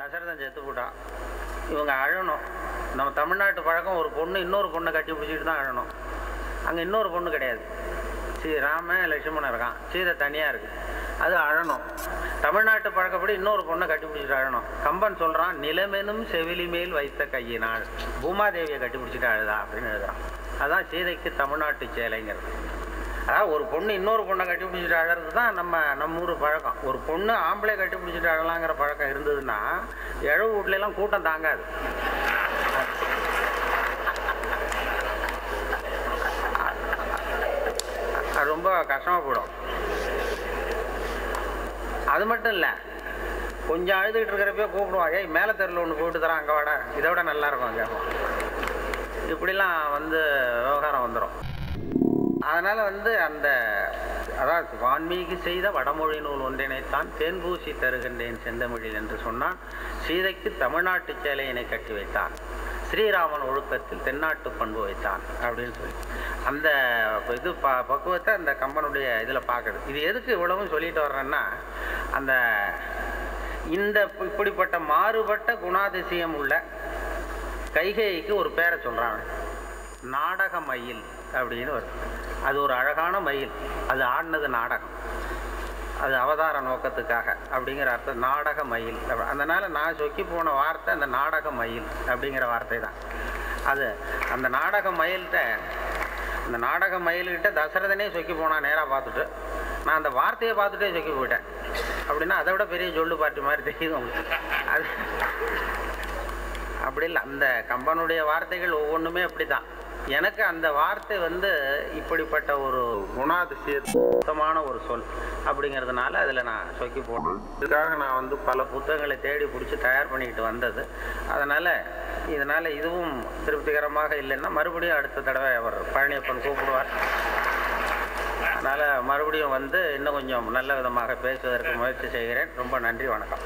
தசரதன் செத்து போட்டான். இவங்க அழணும். நம்ம தமிழ்நாட்டு பழக்கம் ஒரு பொண்ணு இன்னொரு பொண்ணை கட்டி பிடிச்சிட்டு தான் அழணும். அங்கே இன்னொரு பொண்ணு கிடையாது. ராமன் லட்சுமணன் இருக்கான், சீதை தனியாக இருக்குது, அது அழணும். தமிழ்நாட்டு பழக்கப்படி இன்னொரு பொண்ணை கட்டி பிடிச்சிட்டு அழணும். கம்பன் சொல்கிறான், நிலமெனும் செவிலி மேல் வைத்த கையினாள் பூமாதேவியை கட்டி பிடிச்சிட்டு அழுதா அப்படின்னு எழுதுறான். அதுதான் சீதைக்கு தமிழ்நாட்டு சேலைங்கிறது. அதாவது ஒரு பொண்ணு இன்னொரு பொண்ணை கட்டி பிடிச்சிட்டு அழறது தான் நம்ம ஊர் பழக்கம். ஒரு பொண்ணு ஆம்பளை கட்டி பிடிச்சிட்டு அழலாங்கிற பழக்கம் இருந்ததுன்னா இழவு வீட்லாம் கூட்டம் தாங்காது. அது ரொம்ப கஷ்டமாக போயிடும். அது மட்டும் இல்லை, கொஞ்சம் அழுதுகிட்டு இருக்கிறப்பே கூப்பிடுவான், ஏய் மேலே தெருவில் ஒன்று போயிட்டு தரான், அங்கே வாடா, இதை விட நல்லா இருக்கும் கேட்பான். இப்படிலாம் விவகாரம் வந்துடும். அதனால் அதாவது வான்மீகி செய்த வடமொழி நூல் ஒன்றினைத்தான் தேன்பூசி தருகின்றேன் செந்தமிழில் என்று சொன்னான். சீதைக்கு தமிழ்நாட்டு சேலையினை கட்டி வைத்தான், ஸ்ரீராமன் ஒழுக்கத்தில் தென்னாட்டு பண்பு வைத்தான் அப்படின்னு சொல்லி அந்த இது பக்குவத்தை அந்த கம்பனுடைய இதில் பார்க்குது. இது எதுக்கு இவ்வளவும் சொல்லிட்டு வர்றேன்னா, இப்படிப்பட்ட மாறுபட்ட குணாதிசயம் உள்ள கைகேயிக்கு ஒரு பேரை சொல்கிறாங்க, நாடக மயில் அப்படின்னு வருது. அது ஒரு அழகான மயில், அது ஆடினது நாடகம், அது அவதார நோக்கத்துக்காக அப்படிங்கிற அர்த்தம் நாடக மயில். அதனால் நான் சொக்கி போன வார்த்தை அந்த நாடக மயில் அப்படிங்கிற வார்த்தை தான். அது அந்த நாடக மயில்கிட்ட தசரதனே சொக்கி போனான் நேராக பார்த்துட்டு. நான் அந்த வார்த்தையை பார்த்துட்டே சொக்கி போயிட்டேன் அப்படின்னா அதை விட பெரிய சொல்லு பாட்டு மாதிரி தெரியுது உங்களுக்கு. அது அப்படி இல்லை, அந்த கம்பனுடைய வார்த்தைகள் ஒவ்வொன்றுமே அப்படி தான். எனக்கு அந்த வார்த்தை இப்படிப்பட்ட ஒரு குணாதிசயமான ஒரு சொல் அப்படிங்கிறதுனால அதில் நான் சொக்கி போனேன். இதுக்காக நான் பல புத்தகங்களை தேடி பிடிச்சி தயார் பண்ணிக்கிட்டு வந்தது. இதனால் இதுவும் திருப்திகரமாக இல்லைன்னா மறுபடியும் அடுத்த தடவை அவர் பழனியப்பன் கூப்பிடுவார். அதனால் மறுபடியும் இன்னும் கொஞ்சம் நல்ல விதமாக பேசுவதற்கு முயற்சி செய்கிறேன். ரொம்ப நன்றி, வணக்கம்.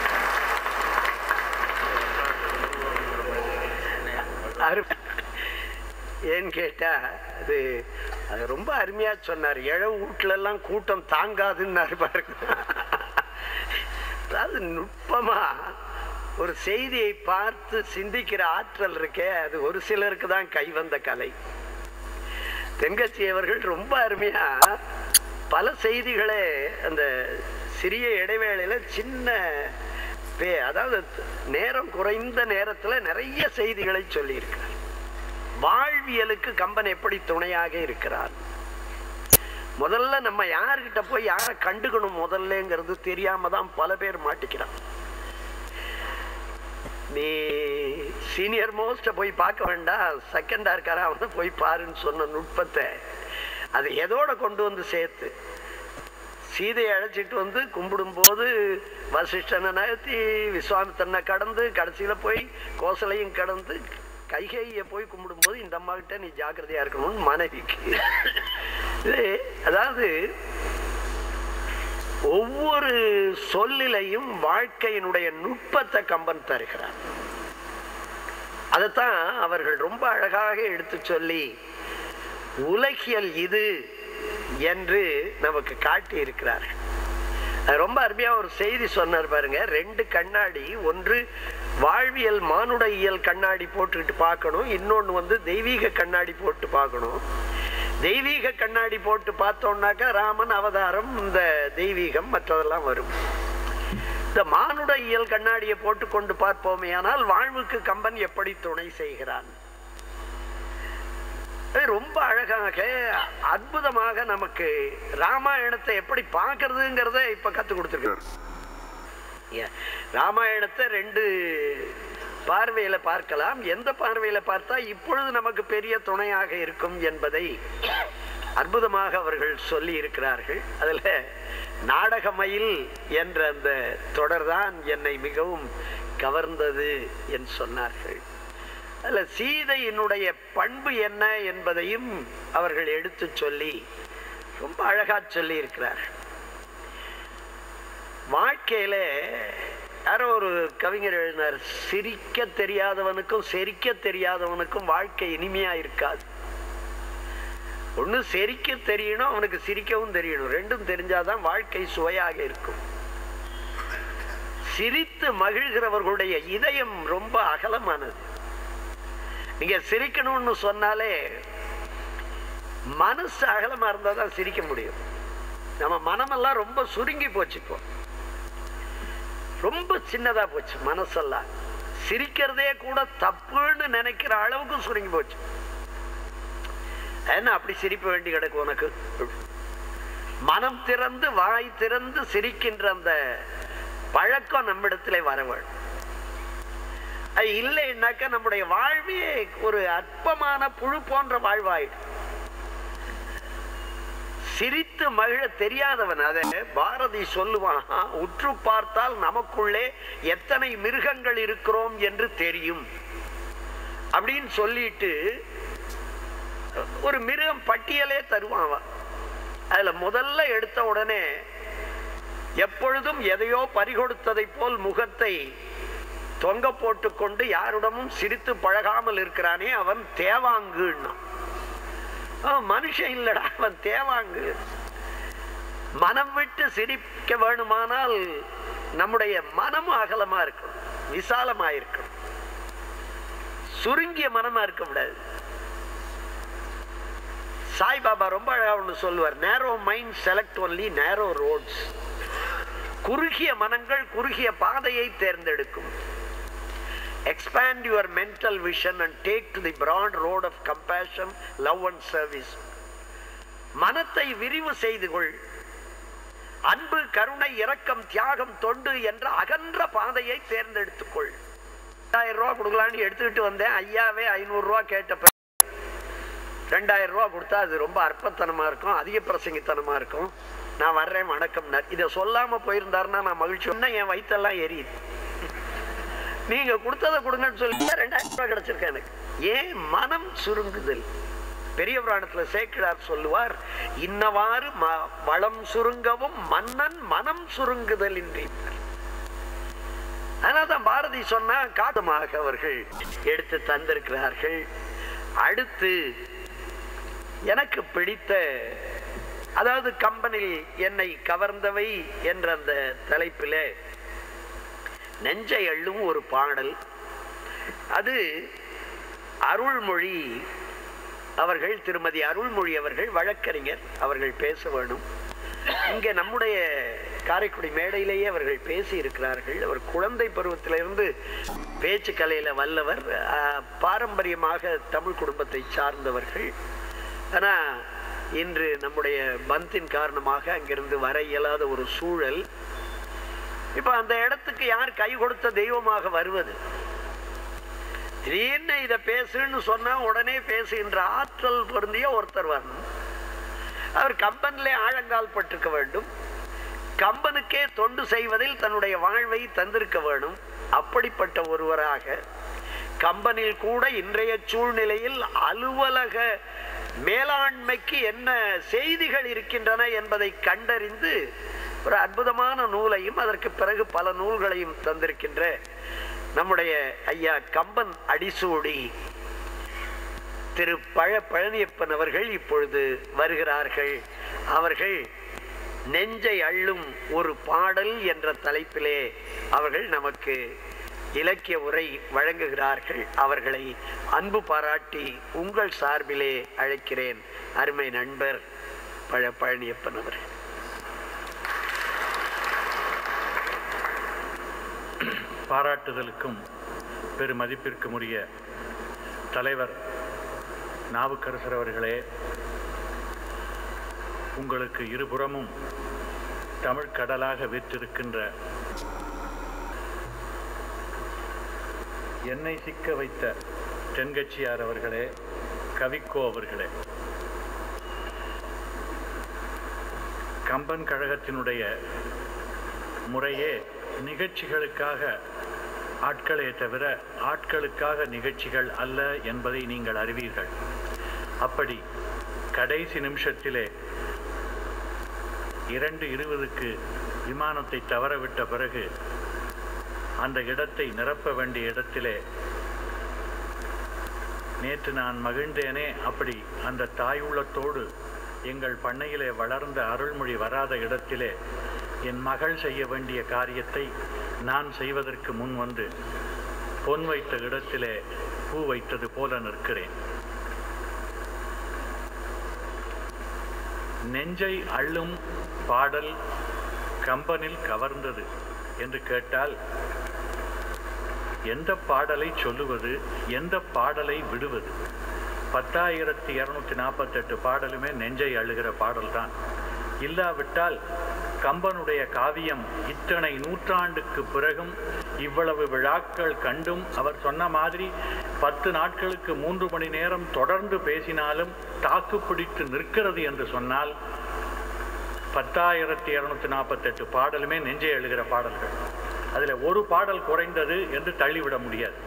ஏன்னு கேட்டா அது ரொம்ப அருமையா சொன்னார். இழவு வீட்டுல கூட்டம் தாங்காதுன்னு பாருங்க. அதாவது நுட்பமா ஒரு செய்தியை பார்த்து சிந்திக்கிற ஆற்றல் இருக்கே, அது ஒரு சிலருக்கு தான் கைவந்த கலை. தென்கட்சி அவர்கள் ரொம்ப அருமையா பல செய்திகளை அந்த சிறிய இடைவேளையில சின்ன அதாவது நேரம் குறைந்த நேரத்துல நிறைய செய்திகளை சொல்லியிருக்கிறார். வாழ்வியலுக்கு கம்பன் எப்படி துணையாக இருக்கிறார். முதல்ல நம்ம யாருக்கிட்ட போய் யாரை கண்டுக்கணும் முதல்லங்கிறது தெரியாம தான் பல பேர் மாட்டிக்கிறான். நீ சீனியர் மோஸ்ட போய் பார்க்க வேண்டாம், செகண்டா இருக்காரா அவனை போய் பாருன்னு சொன்ன நுட்பத்தை அது எதோட கொண்டு சேர்த்து சீதையை அழைச்சிட்டு கும்பிடும் போது வசிஷ்டனை நகர்த்தி விஸ்வாமித்திரனை கடந்து கடைசியில போய் கோசலையும் கடந்து கைகையை போய் கும்பிடும் போது இந்த அம்மா கிட்ட நீ ஜாக்கிரதையா இருக்கணும்னு மனைவிக்கு. அதாவது ஒவ்வொரு சொல்லிலையும் வாழ்க்கையினுடைய நுட்பத்தை கம்பன் தருகிறார். அதைத்தான் அவர்கள் ரொம்ப அழகாக எடுத்து சொல்லி உலகியல் இது என்று நமக்கு காட்டி இருக்கிறார்கள். ரொம்ப அருமையா ஒரு செய்தி சொன்னார் பாருங்க. 2 கண்ணாடி, ஒன்று வாழ்வியல் மானுட இயல் கண்ணாடி போட்டுக்கிட்டு பார்க்கணும், இன்னொன்னு தெய்வீக கண்ணாடி போட்டு பார்க்கணும். தெய்வீக கண்ணாடி போட்டு பார்த்தோம்னாக்கா ராமன் அவதாரம், இந்த தெய்வீகம் மற்றதெல்லாம் வரும். இந்த மானுட இயல் கண்ணாடியை போட்டு கொண்டு பார்ப்போமே ஆனால் வாழ்வுக்கு கம்பன் எப்படி துணை செய்கிறான். ரொம்ப அழகாக அற்புதமாக நமக்கு ராமாயணத்தை எப்படி பார்க்கறதுங்கிறத இப்ப கத்து கொடுத்துருக்காரு. ராமாயணத்தை 2 பார்வையில பார்க்கலாம். எந்த பார்வையில பார்த்தா இப்பொழுது நமக்கு பெரிய துணையாக இருக்கும் என்பதை அற்புதமாக அவர்கள் சொல்லி இருக்கிறார்கள். அதுல நாடகமயில் என்ற அந்த தொடர்தான் என்னை மிகவும் கவர்ந்தது என்று சொன்னார்கள். அதுல சீதையினுடைய பண்பு என்ன என்பதையும் அவர்கள் எடுத்து சொல்லி ரொம்ப அழகா சொல்லி இருக்கிறார்கள். வாழ்க்கையில யாரோ ஒரு கவிஞர் எழுதினார், சிரிக்க தெரியாதவனுக்கும் செரிக்க தெரியாதவனுக்கும் வாழ்க்கை இனிமையா இருக்காது. ஒண்ணு செரிக்க தெரியணும், அவனுக்கு சிரிக்கவும் தெரியணும். ரெண்டும் தெரிஞ்சாதான் வாழ்க்கை சுவையாக இருக்கும். சிரித்து மகிழ்கிறவர்களுடைய இதயம் ரொம்ப அகலமானது. நீங்க சிரிக்கணும்னு சொன்னாலே மனசு அகலமா இருந்தா தான் சிரிக்க முடியும். நம்ம மனமெல்லாம் ரொம்ப சுருங்கி போச்சு, இப்போ ரொம்ப சின்னதா போச்சு மனசெல்லாம். சிரிக்கிறதே கூட தப்புன்னு நினைக்கிற அளவுக்கு சுருங்கி போச்சு. என்ன அப்படி சிரிப்ப வேண்டி கிடக்கு உனக்கு? மனம் திறந்து வாய் திறந்து சிரிக்கின்ற அந்த பழக்கம் நம்மிடத்திலே வர வேண்டும். அது இல்லைன்னாக்க நம்முடைய வாழ்வே ஒரு அற்பமான புழு போன்ற வாழ்வாயிடும். சிரித்து மகிழ தெரியாதவன், அதை பாரதி சொல்லுவான், உற்று பார்த்தால் நமக்குள்ளே எத்தனை மிருகங்கள் இருக்கிறோம் என்று தெரியும் அப்படின்னு சொல்லிட்டு ஒரு மிருகம் பட்டியலே தருவான். அதுல முதல்ல எடுத்த உடனே எப்பொழுதும் எதையோ பறிகொடுத்ததை போல் முகத்தை தொங்க போட்டு கொண்டு யாருடமும் சிரித்து பழகாமல் இருக்கிறானே அவன் தேவாங்குன்னா. மனுஷன் இல்லடா, அவன் தேவாங்கு. மனம் விட்டு சிரிக்க வேணுமானால் நம்முடைய மனம் அகலமா இருக்கணும், விசாலமா இருக்கணும், சுருங்கிய மனமா இருக்க கூடாது. சாய்பாபா ரொம்ப அழகா ஒன்று சொல்லுவார், narrow mind select only narrow roads. குறுகிய மனங்கள் குறுகிய பாதையை தேர்ந்தெடுக்கும். Expand your mental vision and take to the broad road of compassion, love and service. மனத்தை விரிவு செய்து கொள். அன்பு, கருணை, இரக்கம், தியாகம், தொண்டு என்ற அகன்ற பாதையை தேர்ந்தெடுத்துக்கொள். 2000 ரூபா கொடுக்கலான்னு எடுத்துக்கிட்டு வந்தேன். ஐயாவே 500 ரூபா கேட்டப்ப 2000 ரூபா கொடுத்தா அது ரொம்ப அற்பத்தனமா இருக்கும், அதிக பிரசங்கித்தனமா இருக்கும். நான் வர்றேன் வணக்கம். இதை சொல்லாம போயிருந்தாருன்னா நான் மகிழ்ச்சி. என் வயிற்றெல்லாம் எரியுது. நீங்க கொடுத்ததை கொடுங்கன்னு சொல்லி 2000 ரூபாய் கிடைச்சிருக்க எனக்கு. ஏன்? மனம் சுருங்குதல். பெரிய புராணத்துல சேக்கிழார் சொல்லுவார், இன்னவாறு வளம் சுருங்கவும் மன்னன் மனம் சுருங்குதல் என்றார். அதனால்தான் பாரதி சொன்னா காதமாக அவர்கள் எடுத்து தந்திருக்கிறார்கள். அடுத்து எனக்கு பிடித்த, அதாவது கம்பனில் என்னை கவர்ந்தவை என்ற அந்த தலைப்பிலே நெஞ்சை அள்ளும் ஒரு பாடல். அது அருள்மொழி அவர்கள், திருமதி அருள்மொழி அவர்கள் வழக்கறிஞர், அவர்கள் பேச வேண்டும். இங்கே நம்முடைய காரைக்குடி மேடையிலேயே அவர்கள் பேசி இருக்கிறார்கள். அவர் குழந்தை பருவத்திலிருந்து பேச்சு கலையில வல்லவர், பாரம்பரியமாக தமிழ் குடும்பத்தை சார்ந்தவர்கள். ஆனால் இன்று நம்முடைய பந்தின் காரணமாக அங்கிருந்து வர இயலாத ஒரு சூழல். இப்ப அந்த இடத்துக்கு யார் கை கொடுத்த தெய்வமாக வருவது? திடீர்னு இதை பேசுன்னு சொன்னா உடனே பேசுகின்ற ஆற்றல் பொருந்திய ஒருத்தர் வரணும். அவர் கம்பனிலே ஆழங்கால் பட்டிருக்க வேண்டும். கம்பனுக்கே தொண்டு செய்வதில் தன்னுடைய வாழ்வை தந்திருக்க வேண்டும். அப்படிப்பட்ட ஒருவராக கம்பனில் கூட இன்றைய சூழ்நிலையில் அலுவலக மேலாண்மைக்கு என்ன செய்திகள் இருக்கின்றன என்பதை கண்டறிந்து ஒரு அற்புதமான நூலையும் அதற்கு பிறகு பல நூல்களையும் தந்திருக்கின்ற நம்முடைய ஐயா கம்பன் அடிசூடி திரு பழனியப்பன் அவர்கள் இப்பொழுது வருகிறார்கள். அவர்கள் நெஞ்சை அள்ளும் ஒரு பாடல் என்ற தலைப்பிலே அவர்கள் நமக்கு இலக்கிய உரை வழங்குகிறார்கள். அவர்களை அன்பு பாராட்டி உங்கள் சார்பிலே அழைக்கிறேன். அருமை நண்பர் பழனியப்பன் அவர்கள். பாராட்டுதலுக்கும் பெருமதிப்பிற்கும் உரிய தலைவர் நாவுக்கரசர் அவர்களே, உங்களுக்கு இருபுறமும் தமிழ் கடலாக வீற்றிருக்கின்ற என்னை சிக்க வைத்த தென்கட்சியார் அவர்களே, கவிக்கோ அவர்களே, கம்பன் கழகத்தினுடைய முறையே நிகழ்ச்சிகளுக்காக ஆட்களே தவிர ஆட்களுக்காக நிகழ்ச்சிகள் அல்ல என்பதை நீங்கள் அறிவீர்கள். அப்படி கடைசி நிமிஷத்திலே 2:20 விமானத்தை தவறவிட்ட பிறகு அந்த இடத்தை நிரப்ப வேண்டிய இடத்திலே நேற்று நான் மகிழ்ந்தேனே, அப்படி அந்த தாய் உள்ளத்தோடு எங்கள் பண்ணையிலே வளர்ந்த அருள்மொழி வராத இடத்திலே என் மகள் செய்ய வேண்டிய காரியத்தை நான் செய்வதற்கு முன் வந்து பொன் வைத்த இடத்திலே பூ வைத்தது போல நிற்கிறேன். நெஞ்சை அள்ளும் பாடல் கம்பனில் கவர்ந்தது என்று கேட்டால் எந்த பாடலை சொல்லுவது, எந்த பாடலை விடுவது? 10,248 பாடலுமே நெஞ்சை அள்ளுகிற பாடல்தான். இல்லாவிட்டால் கம்பனுடைய காவியம் இத்தனை நூற்றாண்டுக்கு பிறகும் இவ்வளவு விழாக்கள் கண்டும் அவர் சொன்ன மாதிரி 10 நாட்களுக்கு 3 மணி நேரம் தொடர்ந்து பேசினாலும் தாக்கு பிடித்து நிற்கிறது என்று சொன்னால் 10,248 பாடலுமே நெஞ்சை அள்ளுகிற பாடல்கள். அதில் ஒரு பாடல் குறைந்தது என்று தள்ளிவிட முடியாது.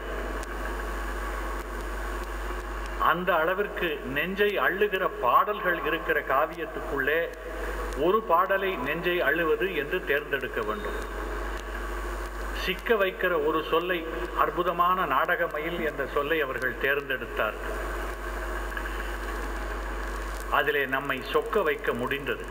அந்த அளவிற்கு நெஞ்சை அள்ளுகிற பாடல்கள் இருக்கிற காவியத்துக்குள்ளே ஒரு பாடலை நெஞ்சை அள்ளுவது என்று தேர்ந்தெடுக்க வேண்டும். சிக்க வைக்கிற ஒரு சொல்லை, அற்புதமான நாடகமயில் என்ற சொல்லை அவர்கள் தேர்ந்தெடுத்தார். அதிலே நம்மை சொக்க வைக்க முடிந்தது,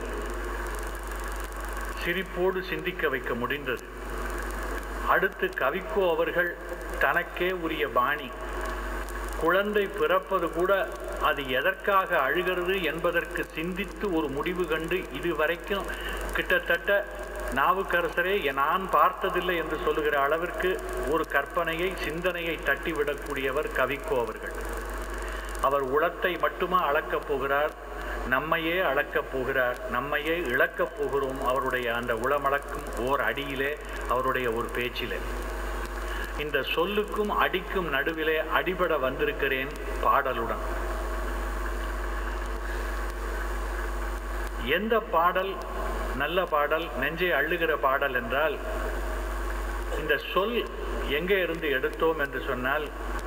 சிரிப்போடு சிந்திக்க வைக்க முடிந்தது. அடுத்து கவிக்கோ அவர்கள் தனக்கே உரிய பாணி, குழந்தை பிறப்பது கூட அது எதற்காக அழுகிறது என்பதற்கு சிந்தித்து ஒரு முடிவு கண்டு இதுவரைக்கும் கிட்டத்தட்ட நாவுக்கரசரே நான் பார்த்ததில்லை என்று சொல்லுகிற அளவிற்கு ஒரு கற்பனையை, சிந்தனையை தட்டிவிடக்கூடியவர் கவிக்கோ அவர்கள். அவர் உளத்தை மட்டுமா அளக்கப் போகிறார்? நம்மையே அளக்கப் போகிறார், நம்மையே இழக்கப் போகிறோம் அவருடைய அந்த உளமளக்கும் ஓர் அடியிலே, அவருடைய ஒரு பேச்சிலே. இந்த சொல்லுக்கும் அடிக்கும் நடுவிலே அடிபட வந்திருக்கிறேன் பாடலுடன். எந்த பாடல் நல்ல பாடல், நெஞ்சை அள்ளுகிற பாடல் என்றால், இந்த சொல் எங்கே இருந்து எடுத்தோம் என்று சொன்னால்,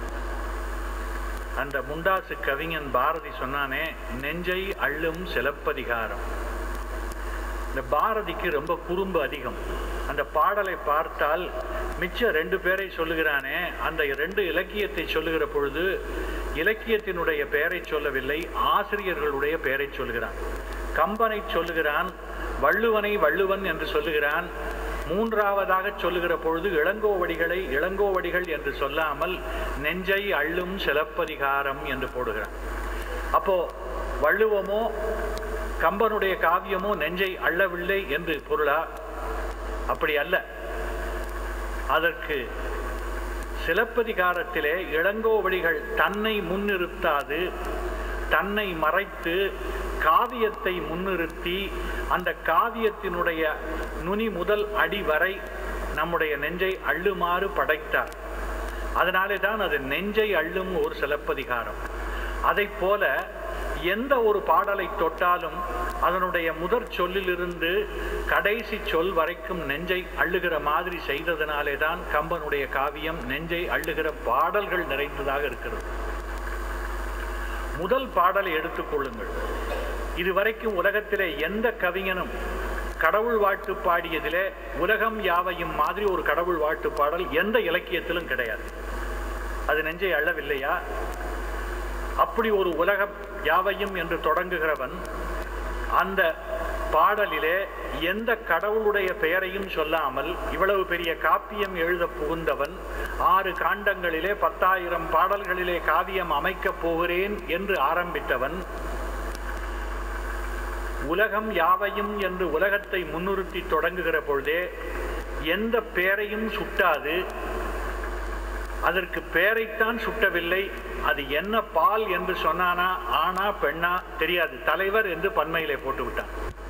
அந்த முண்டாசு கவிஞன் பாரதி சொன்னானே, நெஞ்சை அள்ளும் சிலப்பதிகாரம். இந்த பாரதிக்கு ரொம்ப குறும்பு அதிகம். அந்த பாடலை பார்த்தால் மிச்ச 2 பேரை சொல்லுகிறானே, அந்த 2 இலக்கியத்தை சொல்லுகிற பொழுது இலக்கியத்தினுடைய பெயரை சொல்லவில்லை, ஆசிரியர்களுடைய பெயரை சொல்லுகிறான். கம்பனை சொல்லுகிறான், வள்ளுவனை வள்ளுவன் என்று சொல்லுகிறான். 3ஆவதாக சொல்லுகிற பொழுது இளங்கோவடிகளை இளங்கோவடிகள் என்று சொல்லாமல் நெஞ்சை அள்ளும் சிலப்பதிகாரம் என்று போடுகிறான். அப்போ வள்ளுவமோ கம்பனுடைய காவியமோ நெஞ்சை அள்ளவில்லை என்று பொருளா? அப்படி அல்ல. அதற்கு சிலப்பதிகாரத்திலே இளங்கோவடிகள் தன்னை முன்னிறுத்தாது, தன்னை மறைத்து காவியத்தை முன்னிறுத்தி அந்த காவியத்தினுடைய நுனி முதல் அடி வரை நம்முடைய நெஞ்சை அள்ளுமாறு படைத்தார். அதனாலே தான் அது நெஞ்சை அள்ளும் ஒரு சிலப்பதிகாரம். அதை போல எந்த ஒரு பாடலை தொட்டாலும் அதனுடைய முதற் சொல்லிலிருந்து கடைசி சொல் வரைக்கும் நெஞ்சை அள்ளுகிற மாதிரி செய்ததனாலே தான் கம்பனுடைய காவியம் நெஞ்சை அள்ளுகிற பாடல்கள் நிறைந்ததாக இருக்கிறது. முதல் பாடலை எடுத்துக்கொள்ளுங்கள். இதுவரைக்கும் உலகத்திலே எந்த கவிஞனும் கடவுள் வாழ்த்து பாடியதிலே உலகம் யாவையும் மாதிரி ஒரு கடவுள் வாழ்த்து பாடல் எந்த இலக்கியத்திலும் கிடையாது. அது நெஞ்சை அள்ளவில்லையா? அப்படி ஒரு உலகம் யாவையும் என்று தொடங்குகிறவன் அந்த பாடலிலே எந்த கடவுளுடைய பெயரையும் சொல்லாமல் இவ்வளவு பெரிய காப்பியம் எழுத புகுந்தவன், 6 காண்டங்களிலே 10,000 பாடல்களிலே காவியம் அமைக்கப் போகிறேன் என்று ஆரம்பித்தவன், உலகம் யாவையும் என்று உலகத்தை முன்னிறுத்தி தொடங்குகிற பொழுதே எந்த பெயரையும் சுட்டாது, அதற்கு பெயரைத்தான் சுட்டவில்லை. அது என்ன பால் என்று சொன்னானா, ஆனா பெண்ணா தெரியாது, தலைவர் என்று பன்மையிலே போட்டு விட்டான்.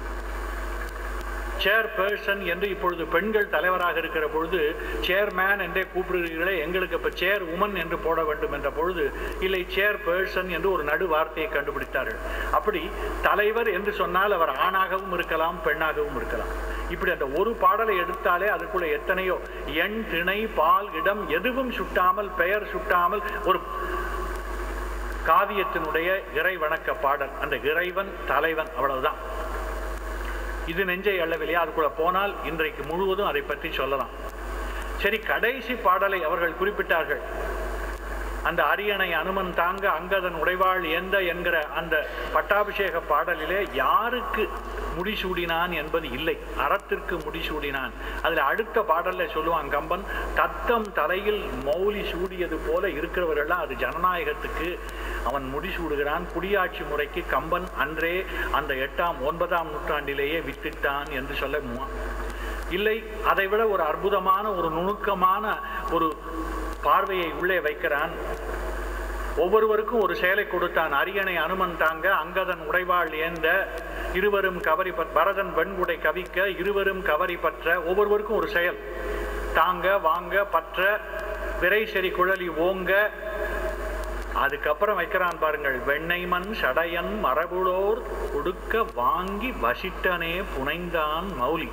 சேர்பர்சன் என்று இப்பொழுது பெண்கள் தலைவராக இருக்கிற பொழுது சேர்மேன் என்றே கூப்பிடுகிறீர்களே, எங்களுக்கு இப்ப சேர் உமன் என்று போட வேண்டும் என்ற பொழுது இல்லை, சேர்பர்சன் என்று ஒரு நடு வார்த்தையை கண்டுபிடித்தார்கள். அப்படி தலைவர் என்று சொன்னால் அவர் ஆணாகவும் இருக்கலாம், பெண்ணாகவும் இருக்கலாம். இப்படி அந்த ஒரு பாடலை எடுத்தாலே அதுக்குள்ள எத்தனையோ எண், திணை, பால், இடம் எதுவும் சுட்டாமல், பெயர் சுட்டாமல் ஒரு காவியத்தினுடைய இறை வணக்க பாடல். அந்த இறைவன் தலைவன், அவ்வளவுதான். இது நெஞ்சை அள்ளவில்லையா? அதுக்குள்ள போனால் இன்றைக்கு முழுவதும் அதை பற்றி சொல்லலாம். சரி, கடைசி பாடலை அவர்கள் குறிப்பிட்டார்கள். அந்த அரியணை அனுமன் தாங்க அங்கதன் உடைவாள் ஏந்த என்கிற அந்த பட்டாபிஷேக பாடலிலே யாருக்கு முடிசூடினான் என்பது இல்லை, அறத்திற்கு முடிசூடினான். அதில் அடுத்த பாடல்ல சொல்லுவான் கம்பன், தத்தம் தலையில் மௌலி சூடியது போல இருக்கிறவர்கள்லாம் அது ஜனநாயகத்துக்கு அவன் முடிசூடுகிறான், குடியாட்சி முறைக்கு கம்பன் அன்றே அந்த 8ஆம் 9ஆம் நூற்றாண்டிலேயே வித்திட்டான் என்று சொல்ல இல்லை. அதை விட ஒரு அற்புதமான ஒரு நுணுக்கமான ஒரு பார்வையை உள்ளே வைக்கிறான். ஒவ்வொருவருக்கும் ஒரு செயலை கொடுத்தான். அரியணை அனுமன் தாங்க அங்கதன் உடைவாள் ஏந்த இருவரும் கவரி பரதன் வெண்குடை கவிக்க இருவரும் கவரி பற்ற, ஒவ்வொருவருக்கும் ஒரு செயல். தாங்க வாங்க பற்ற விரை செறி குழலி ஓங்க. அதுக்கப்புறம் வைக்கிறான் பாருங்கள், வெண்ணெய்மண் சடையன் மரபுளோர் கொடுக்க வாங்கி வசிட்டனே புனைந்தான் மௌலி.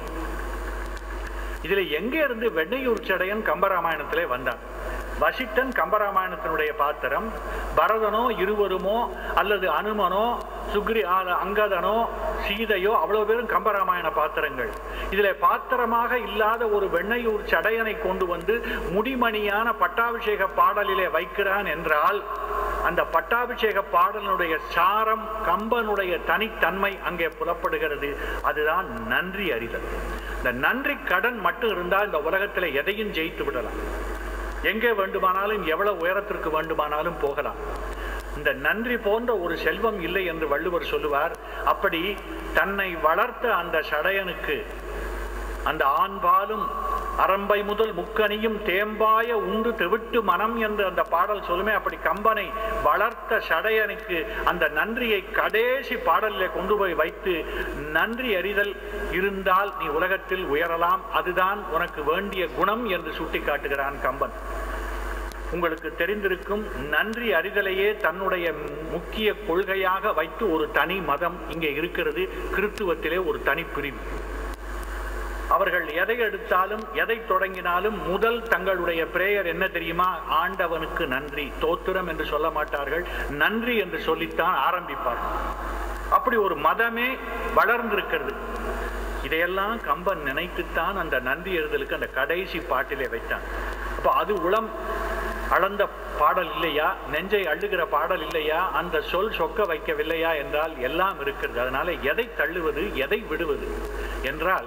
இதுல எங்கே இருந்து வெண்ணையூர் சடையன் கம்பராமாயணத்திலே வந்தான்? வசிட்டன் கம்பராமாயணத்தினுடைய பாத்திரம். பரதனோ இருவருமோ அல்லது அனுமனோ சுக்ரி அங்கதனோ சீதையோ அவ்வளவு பேரும் கம்பராமாயண பாத்திரங்கள். இதுல பாத்திரமாக இல்லாத ஒரு வெண்ணையூர் சடையனை கொண்டு வந்து முடிமணியான பட்டாபிஷேக பாடலிலே வைக்கிறான் என்றால் அந்த பட்டாபிஷேக பாடலினுடைய சாரம், கம்பனுடைய தனித்தன்மை அங்கே புலப்படுகிறது. அதுதான் நன்றி அறிதல். இந்த நன்றி கடன் மட்டும் இருந்தால் இந்த உலகத்தில் எதையும் ஜெயித்து விடலாம். எங்கே வேண்டுமானாலும் எவ்வளவு உயரத்திற்கு வேண்டுமானாலும் போகலாம். இந்த நன்றி போன்ற ஒரு செல்வம் இல்லை என்று வள்ளுவர் சொல்லுவார். அப்படி தன்னை வளர்த்த அந்த சடையனுக்கு அந்த ஆண்பாலும் அரம்பை முதல் முக்கனியும் தேம்பாய உண்டு தெவிட்டு மனம் என்று அந்த பாடல் சொல்லுமே. அப்படி கம்பனை வளர்த்த சடையனுக்கு அந்த நன்றியை கடைசி பாடலிலே கொண்டு போய் வைத்து, நன்றி அறிதல் இருந்தால் நீ உலகத்தில் உயரலாம், அதுதான் உனக்கு வேண்டிய குணம் என்று சுட்டி காட்டுகிறான் கம்பன். உங்களுக்கு தெரிந்திருக்கும், நன்றி அறிதலையே தன்னுடைய முக்கிய கொள்கையாக வைத்து ஒரு தனி மதம் இங்கே இருக்கிறது. கிறித்துவத்திலே ஒரு தனி பிரிவு. அவர்கள் எதை எடுத்தாலும் எதை தொடங்கினாலும் முதல் தங்களுடைய பிரேயர் என்ன தெரியுமா? ஆண்டவனுக்கு நன்றி. தோத்திரம் என்று சொல்ல மாட்டார்கள், நன்றி என்று சொல்லித்தான் ஆரம்பிப்பார்கள். அப்படி ஒரு மதமே வளர்ந்திருக்கிறது. இதையெல்லாம் கம்பன் நினைத்துத்தான் அந்த நன்றி எறிதலுக்கு அந்த கடைசி பாட்டிலே வைத்தான். அப்போ அது உளம் அளந்த பாடல் இல்லையா? நெஞ்சை அள்ளுகிற பாடல் இல்லையா? அந்த சொல் சொக்க வைக்கவில்லையா என்றால் எல்லாம் இருக்கிறது. அதனால எதை தள்ளுவது, எதை விடுவது என்றால்,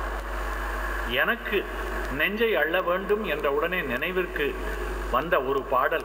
எனக்கு நெஞ்சை அள்ள வேண்டும் என்ற உடனே நினைவிற்கு வந்த ஒரு பாடல்,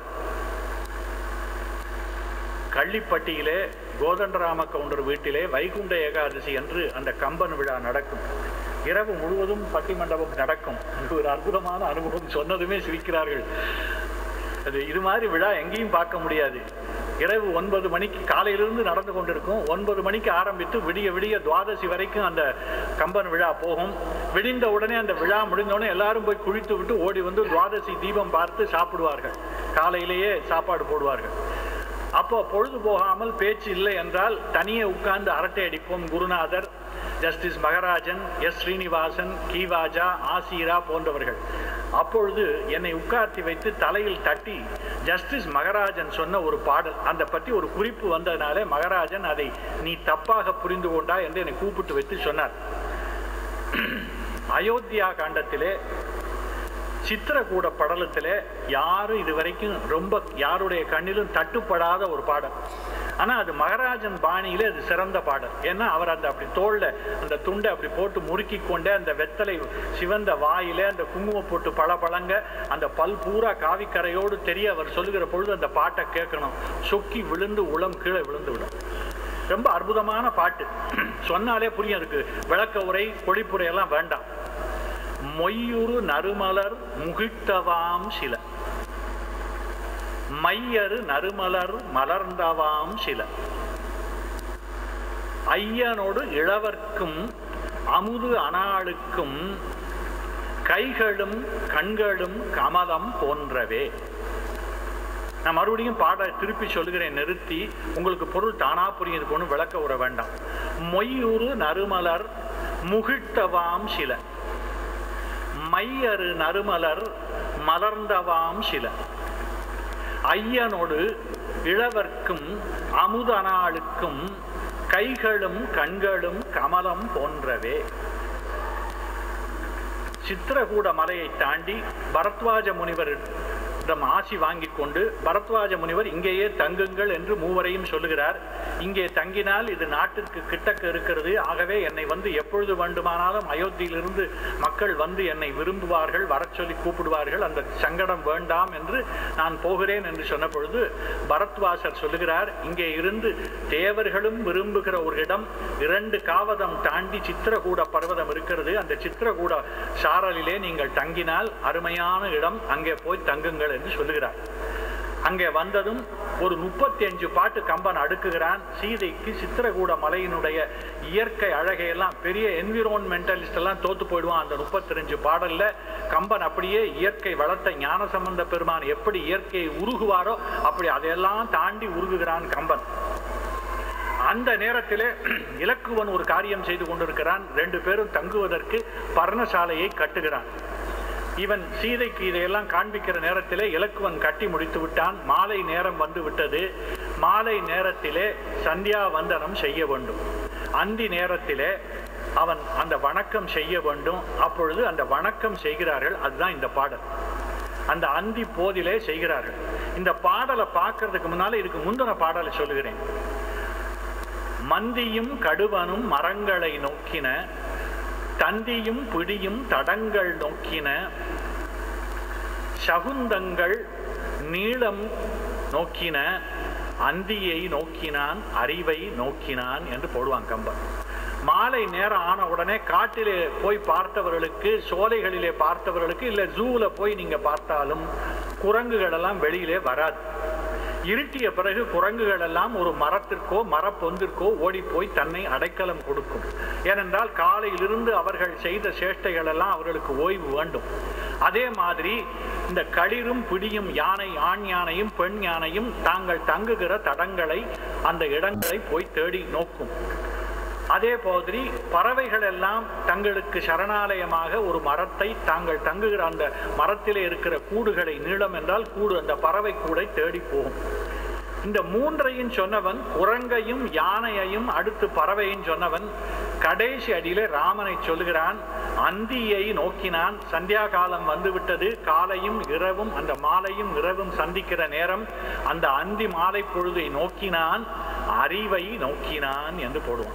கள்ளிப்பட்டியிலே கோதண்டராம கவுண்டர் வீட்டிலே வைகுண்ட ஏகாதசி என்று அந்த கம்பன் விழா நடக்கும். இரவு முழுவதும் பட்டி மண்டபம் நடக்கும். ஒரு அற்புதமான அனுபவம். சொன்னதுமே சிரிக்கிறார்கள். அது இது மாதிரி விழா எங்கேயும் பார்க்க முடியாது. இரவு 9 மணிக்கு காலையிலிருந்து நடந்து கொண்டிருக்கும். 9 மணிக்கு ஆரம்பித்து விடிய விடிய துவாதசி வரைக்கும் அந்த கம்பன் விழா போகும். விடிந்த உடனே அந்த விழா முடிந்த உடனே எல்லாரும் போய் குளித்து விட்டு ஓடி வந்து துவாதசி தீபம் பார்த்து சாப்பிடுவார்கள். காலையிலேயே சாப்பாடு போடுவார்கள். அப்போ பொழுது போகாமல் பேச்சு இல்லை என்றால் தனியே உட்கார்ந்து அரட்டை அடிப்போம். குருநாதர், ஜஸ்டிஸ் மகராஜன், எஸ் ஸ்ரீனிவாசன், கீவாஜா, ஆசீரா போன்றவர்கள். அப்பொழுது என்னை உட்கார்த்தி வைத்து தலையில் தட்டி ஜஸ்டிஸ் மகராஜன் சொன்ன ஒரு பாடல், அந்த பற்றி ஒரு குறிப்பு வந்ததுனாலே மகராஜன் அதை நீ தப்பாக புரிந்து கொண்டா என்று என்னை கூப்பிட்டு வைத்து சொன்னார். அயோத்தியா காண்டத்திலே சித்திரக்கூட படலத்திலே யாரும் இதுவரைக்கும் ரொம்ப யாருடைய கண்ணிலும் தட்டுப்படாத ஒரு பாடல். ஆனா அது மகராஜன் பாணியிலே அது சிறந்த பாடல். ஏன்னா அவர் அந்த அப்படி தோல்ல அந்த துண்டை அப்படி போட்டு முறுக்கி கொண்டே அந்த வெத்தலை சிவந்த வாயிலே அந்த குங்குமம் போட்டு பழங்க அந்த பல் பூரா காவிக்கரையோடு தெரிய அவர் சொல்லுகிற பொழுது அந்த பாட்டை கேட்கணும். சொக்கி விழுந்து உளம் கீழே விழுந்து விடும். ரொம்ப அற்புதமான பாட்டு. சொன்னாலே புரியும். அதுக்கு விளக்க உரை பொழிப்புரை எல்லாம் வேண்டாம். மொய்யுறு நறுமலர் முகிழ்த்தவாம் சில, மையரு நறுமலர் மலர்ந்தவாம் சில, ஐயனோடு இளவர்க்கும் அமுது அனாளுக்கும் கைகளும் கண்களும் கமலம் போன்றவே. நான் மறுபடியும் பாட திருப்பி சொல்லுகிறேன், நிறுத்தி. உங்களுக்கு பொருள் தானா புரியுது, ஒன்றும் விளக்க உற வேண்டாம். மொய்யுறு நறுமலர் முகிழ்த்தவாம் சில, மையரு நறுமலர் மலர்ந்தவாம் சில, ஐயனோடு இளவர்க்கும் அமுதனாளுக்கும் கைகளும் கண்களும் கமலம் போன்றவே. சித்திரகூட மலையை தாண்டி பரத்வாஜ முனிவர் ஆசி வாங்கி கொண்டு பரத்வாஜ முனிவர் இங்கேயே தங்குங்கள் என்று மூவரையும் சொல்லுகிறார். இங்கே தங்கினால் இது நாட்டிற்கு கிட்டக்க இருக்கிறது, ஆகவே என்னை வந்து எப்பொழுது வேண்டுமானாலும் அயோத்தியிலிருந்து மக்கள் வந்து என்னை விரும்புவார்கள், வர சொல்லி கூப்பிடுவார்கள், அந்த சங்கடம் வேண்டாம் என்று நான் போகிறேன் என்று சொன்ன பொழுது பரத்வாசர் சொல்லுகிறார், இங்கே இருந்து தேவர்களும் விரும்புகிற ஒரு இடம் 2 காவதம் தாண்டி சித்திரகூட பர்வதம் இருக்கிறது, அந்த சித்திரகூட சாரலிலே நீங்கள் தங்கினால் அருமையான இடம், அங்கே போய் தங்குங்கள் என்று சொல்லுகிறார். அங்கே வந்ததும் ஒரு 35 பாட்டு கம்பன் அடுக்குகிறான். சீதைக்கு சித்திரகூட மலையினுடைய இயற்கை அழகையெல்லாம் பெரிய என்விரான்மெண்டலிஸ்ட் எல்லாம் தோத்து போயிடுவான். அந்த 35 பாடல்ல கம்பன் அப்படியே இயற்கை வளர்த்த ஞானசம்பந்த பெருமான் எப்படி இயற்கையை உருகுவாரோ அப்படி அதையெல்லாம் தாண்டி உருகுகிறான் கம்பன். அந்த நேரத்திலே இலக்குவன் ஒரு காரியம் செய்து கொண்டிருக்கிறான். 2 பேரும் தங்குவதற்கு பர்ணசாலையை கட்டுகிறான். இவன் சீதைக்கு இதையெல்லாம் காண்பிக்கிற நேரத்திலே இலக்குவன் கட்டி முடித்து விட்டான். மாலை நேரம் வந்து விட்டது. மாலை நேரத்திலே சந்தியா வந்தனம் செய்ய வேண்டும். அந்தி நேரத்திலே அவன் அந்த வணக்கம் செய்ய வேண்டும். அப்பொழுது அந்த வணக்கம் செய்கிறார்கள். அதுதான் இந்த பாடல். அந்த அந்தி போதிலே செய்கிறார்கள். இந்த பாடலை பார்க்கறதுக்கு முன்னால இதுக்கு முந்தின பாடலை சொல்லுகிறேன். மந்தியும் கடுவனும் மரங்களை நோக்கின, தந்தியும் பிடியும் தடங்கள் நோக்கின, சகுந்தங்கள் நீளம் நோக்கின, அந்தியை நோக்கினான் அறிவை நோக்கினான் என்று போடுவான் கம்பன். மாலை நேரம் ஆன உடனே காட்டிலே போய் பார்த்தவர்களுக்கு, சோலைகளிலே பார்த்தவர்களுக்கு, இல்லை ஜூல போய் நீங்க பார்த்தாலும் குரங்குகள் எல்லாம் வெளியிலே வராது. இருட்டிய பிறகு குரங்குகள் எல்லாம் ஒரு மரத்திற்கோ மரப்பொந்திற்கோ ஓடி போய் தன்னை அடைக்கலம் கொடுக்கும். ஏனென்றால் காலையிலிருந்து அவர்கள் செய்த சேஷ்டைகள் எல்லாம் அவர்களுக்கு ஓய்வு வேண்டும். அதே மாதிரி இந்த களிரும் பிடியும் யானை, ஆண் யானையும் பெண் யானையும் தாங்கள் தங்குகிற தடங்களை, அந்த இடங்களை போய் தேடி நோக்கும். அதே மாதிரி பறவைகள் எல்லாம் தங்களுக்கு சரணாலயமாக ஒரு மரத்தை, தாங்கள் தங்குகிற அந்த மரத்திலே இருக்கிற கூடுகளை, நீளம் என்றால் கூடு, அந்த பறவை கூடை தேடி போகும். இந்த 3ஐயும் சொன்னவன், குரங்கையும் யானையையும் அடுத்து பறவையும் சொன்னவன், கடைசி அடியிலே ராமனை சொல்லுகிறான். அந்தியை நோக்கினான். சந்தியா காலம் வந்துவிட்டது. காலையும் இரவும், அந்த மாலையும் இரவும் சந்திக்கிற நேரம். அந்த அந்தி மாலை பொழுதை நோக்கினான், அறிவை நோக்கினான் என்று போடுவான்.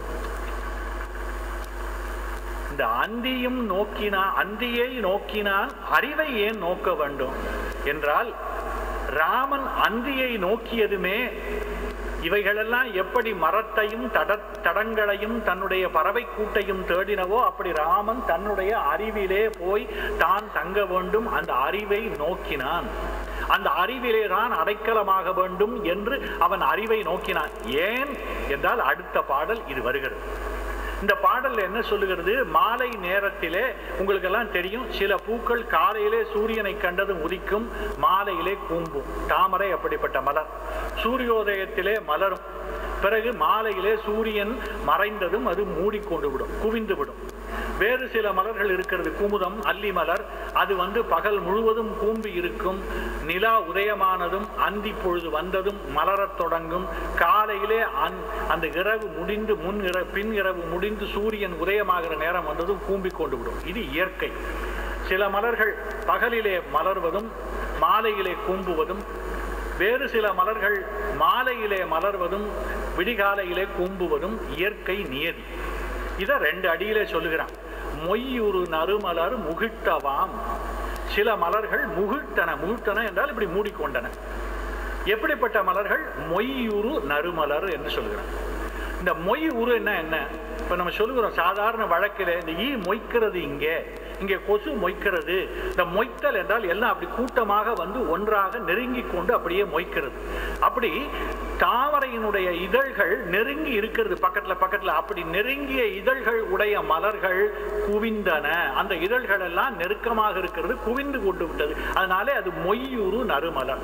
இந்த அந்தியும் நோக்கினான், அந்தியை நோக்கினான், அறிவை ஏன் நோக்க வேண்டும் என்றால், ராமன் அந்தியை நோக்கியதுமே இவைகளெல்லாம் எப்படி மரத்தையும் தடங்களையும் தன்னுடைய பறவை கூட்டையும் தேடினவோ அப்படி ராமன் தன்னுடைய அறிவிலே போய் தான் தங்க வேண்டும். அந்த அறிவை நோக்கினான். அந்த அறிவிலே தான் அடைக்கலமாக வேண்டும் என்று அவன் அறிவை நோக்கினான். ஏன் என்றால் அடுத்த பாடல் இது வருகிறது. இந்த பாடல்ல என்ன சொல்லுகிறது? மாலை நேரத்திலே உங்களுக்கு எல்லாம் தெரியும், சில பூக்கள் காலையிலே சூரியனை கண்டதும் உதிக்கும், மாலையிலே கூம்பும். தாமரை அப்படிப்பட்ட மலர் சூரியோதயத்திலே மலரும். பிறகு மாலையிலே சூரியன் மறைந்ததும் அது மூடிக்கொண்டு விடும், குவிந்து விடும். வேறு சில மலர்கள் இருக்கிறது, குமுதம், அல்லி மலர். அது பகல் முழுவதும் கூம்பி இருக்கும். நிலா உதயமானதும் அந்தி பொழுது வந்ததும் மலரத் தொடங்கும். காலையிலே அந்த இரவு முடிந்து பின் இரவு முடிந்து சூரியன் உதயமாகிற நேரம் வந்ததும் கூம்பி கொண்டு விடும். இது இயற்கை. சில மலர்கள் பகலிலே மலர்வதும் மாலையிலே கூம்புவதும், வேறு சில மலர்கள் மாலையிலே மலர்வதும் விடிகாலையிலே கூம்புவதும் இயற்கை நியதி. இதை 2 அடியிலே சொல்லுகிறான். மொய்யுறு நறுமலர் முகிட்டவாம். சில மலர்கள் முகிட்டன என்றால் இப்படி மூடிக்கொண்டன. எப்படிப்பட்ட மலர்கள்? மொய்யுறு நறுமலர் என்று சொல்கிறான். இந்த மொய் உரு என்ன? இப்ப நம்ம சொல்லுகிறோம் சாதாரண வழக்கில், இந்த ஈ மொய்க்கிறது, இங்கே கொசு மொய்க்கிறது. இந்த மொய்த்தல் என்றால் எல்லாம் அப்படி கூட்டமாக ஒன்றாக நெருங்கி கொண்டு அப்படியே மொய்க்கிறது. அப்படி தாமரையினுடைய இதழ்கள் நெருங்கி இருக்கிறது பக்கத்துல. அப்படி நெருங்கிய இதழ்கள் உடைய மலர்கள் குவிந்தன. அந்த இதழ்கள் எல்லாம் நெருக்கமாக இருக்கிறது, குவிந்து கொண்டு விட்டது. அதனாலே அது மொய்யுறு நறுமலர்.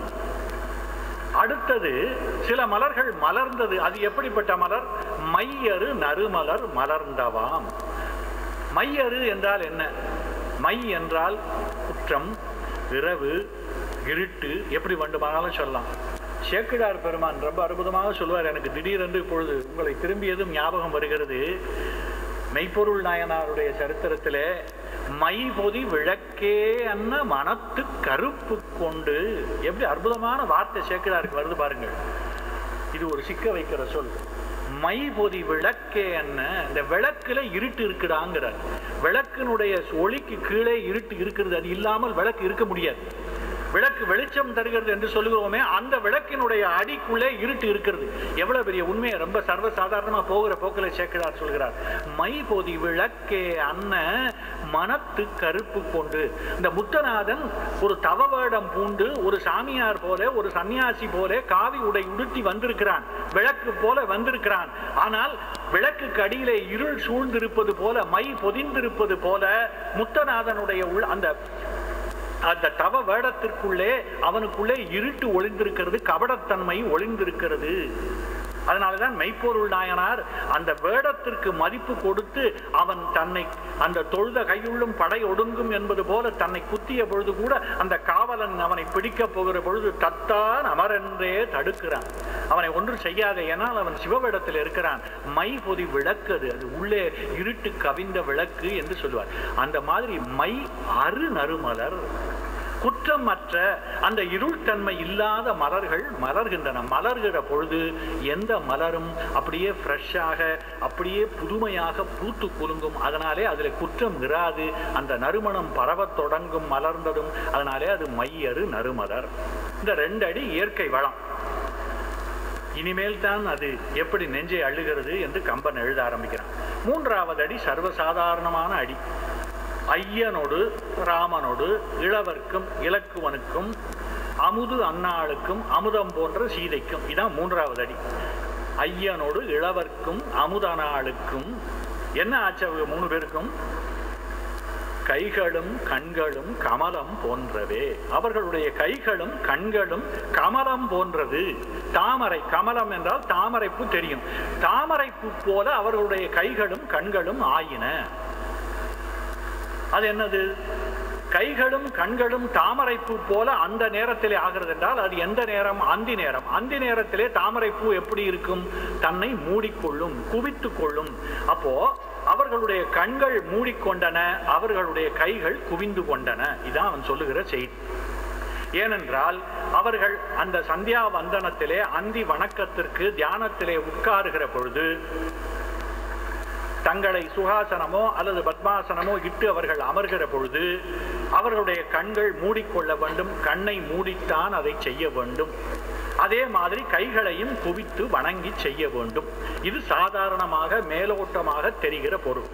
அடுத்தது சில மலர்கள் மலர்ந்தது. அது எப்படிப்பட்ட மலர்? மையறு நறுமலர் மலர்ந்தவாம். மையறு என்றால் என்ன? மை என்றால் குற்றம், இரவு, இருட்டு, எப்படி வேண்டுமானாலும் சொல்லலாம். சேக்கிழார் பெருமான் ரொம்ப அற்புதமாக சொல்வார். எனக்கு திடீரென்று இப்பொழுது உங்களை திரும்பியதும் ஞாபகம் வருகிறது. மெய்ப்பொருள் நாயனாருடைய சரித்திரத்திலே மை பொதி விளக்கே அன்ன மனத்து கருப்பு கொண்டு. எப்படி அற்புதமான வார்த்தை சேக்கிழாருக்கு வருது பாருங்கள். இது ஒரு சிக்க வைக்கிற சொல். மை பொதி விளக்கே என்ன, இந்த விளக்குல இருட்டு இருக்குடாங்கிறார். விளக்கினுடைய ஒளிக்கு கீழே இருட்டு இருக்கிறது, அது இல்லாமல் விளக்கு இருக்க முடியாது. விளக்கு வெளிச்சம் தருகிறது என்று சொல்லுகிறோமே, அந்த விளக்கினுடைய அடிக்குள்ளே இருட்டு இருக்கிறது. எவ்வளவு பெரிய உண்மையை ரொம்ப சர்வசாதாரணமா போகிற போக்கில் சேக்கிழார் சொல்கிறார். மை பொதி விளக்கே அன்ன மனத்து கருப்பு கொண்டு. இந்த முத்தநாதன் ஒரு தவவேடம் பூண்டு ஒரு சாமியார் போல ஒரு சன்னியாசி போல காவி உடை உடுத்தி வந்திருக்கிறான், விளக்கு போல வந்திருக்கிறான். ஆனால் விளக்கு அடியிலே இருள் சூழ்ந்திருப்பது போல, மை பொதிந்திருப்பது போல முத்தநாதனுடைய அந்த தவ வேடத்திற்குள்ளே அவனுக்குள்ளே இருட்டு ஒளிந்திருக்கிறது, கபடத்தன்மை ஒளிந்திருக்கிறது. அதனாலதான் மெய்ப்பொருள் நாயனார் அந்த வேடத்திற்கு மதிப்பு கொடுத்து அவன் தன்னை அந்த தொழுத கையுள்ளும் படை ஒடுங்கும் என்பது போல தன்னை குத்திய பொழுது கூட அந்த காவலன் அவனை பிடிக்க போகிற பொழுது தத்தான் அமரென்றே தடுக்கிறான். அவனை ஒன்று செய்யாத, ஏனால் அவன் சிவவேடத்தில் இருக்கிறான். மை பொதி விளக்கு, அது உள்ளே இருட்டு கவிந்த விளக்கு என்று சொல்லுவார். அந்த மாதிரி மை அரு நறுமலர், குற்றமற்ற அந்த இருள் தன்மை இல்லாத மலர்கள் மலர்கின்றன. மலர்கிற பொழுது எந்த மலரும் அப்படியே ஃப்ரெஷ்ஷாக அப்படியே புதுமையாக பூத்து குலுங்கும். அதனாலே அதில் குற்றம் இராது. அந்த நறுமணம் பரவத் தொடங்கும் மலர்ந்ததும். அதனாலே அது மையறு நறுமலர். இந்த 2 அடி இயற்கை வளம். இனிமேல் தான் அது எப்படி நெஞ்சை அள்ளுகிறது என்று கம்பன் எழுத ஆரம்பிக்கிறான். 3வது அடி சர்வசாதாரணமான அடி. ஐயனோடு ராமனோடு இளவர்க்கும் இலக்குவனுக்கும் அமுது அன்னாளுக்கும் அமுதம் போன்ற சீதைக்கும். இதான் 3வது அடி. ஐயனோடு இளவர்க்கும் அமுதனாளுக்கும் என்ன ஆச்சு? 3 பேருக்கும் கைகளும் கண்களும் கமலம் போன்றவே. அவர்களுடைய கைகளும் கண்களும் கமலம் போன்றது. தாமரை, கமலம் என்றால் தாமரைப்பூ தெரியும். தாமரைப்பூ போல அவர்களுடைய கைகளும் கண்களும் ஆயின. அது என்னது? கைகளும் கண்களும் தாமரைப்பூ போல அந்த நேரத்திலே ஆகிறது என்றால் அது எந்த நேரம்? அந்தி நேரம். அந்தி நேரத்திலே தாமரைப்பூ எப்படி இருக்கும்? தன்னை மூடிக்கொள்ளும், குவித்து கொள்ளும். அப்போ அவர்களுடைய கண்கள் மூடிக்கொண்டன, அவர்களுடைய கைகள் குவிந்து கொண்டன. இதான் அவன் சொல்லுகிற செய்தி. ஏனென்றால் அவர்கள் அந்த சந்தியா வந்தனத்திலே அந்தி வணக்கத்திற்கு தியானத்திலே உட்காருகிற பொழுது தங்களை சுகாசனமோ அல்லது பத்மாசனமோ இட்டு அவர்கள் அமர்கிற பொழுது அவர்களுடைய கண்கள் மூடிக்கொள்ள வேண்டும். கண்ணை மூடித்தான் அதை செய்ய வேண்டும். அதே மாதிரி கைகளையும் குவித்து வணங்கி செய்ய வேண்டும். இது சாதாரணமாக மேலோட்டமாக தெரிகிற பொருள்.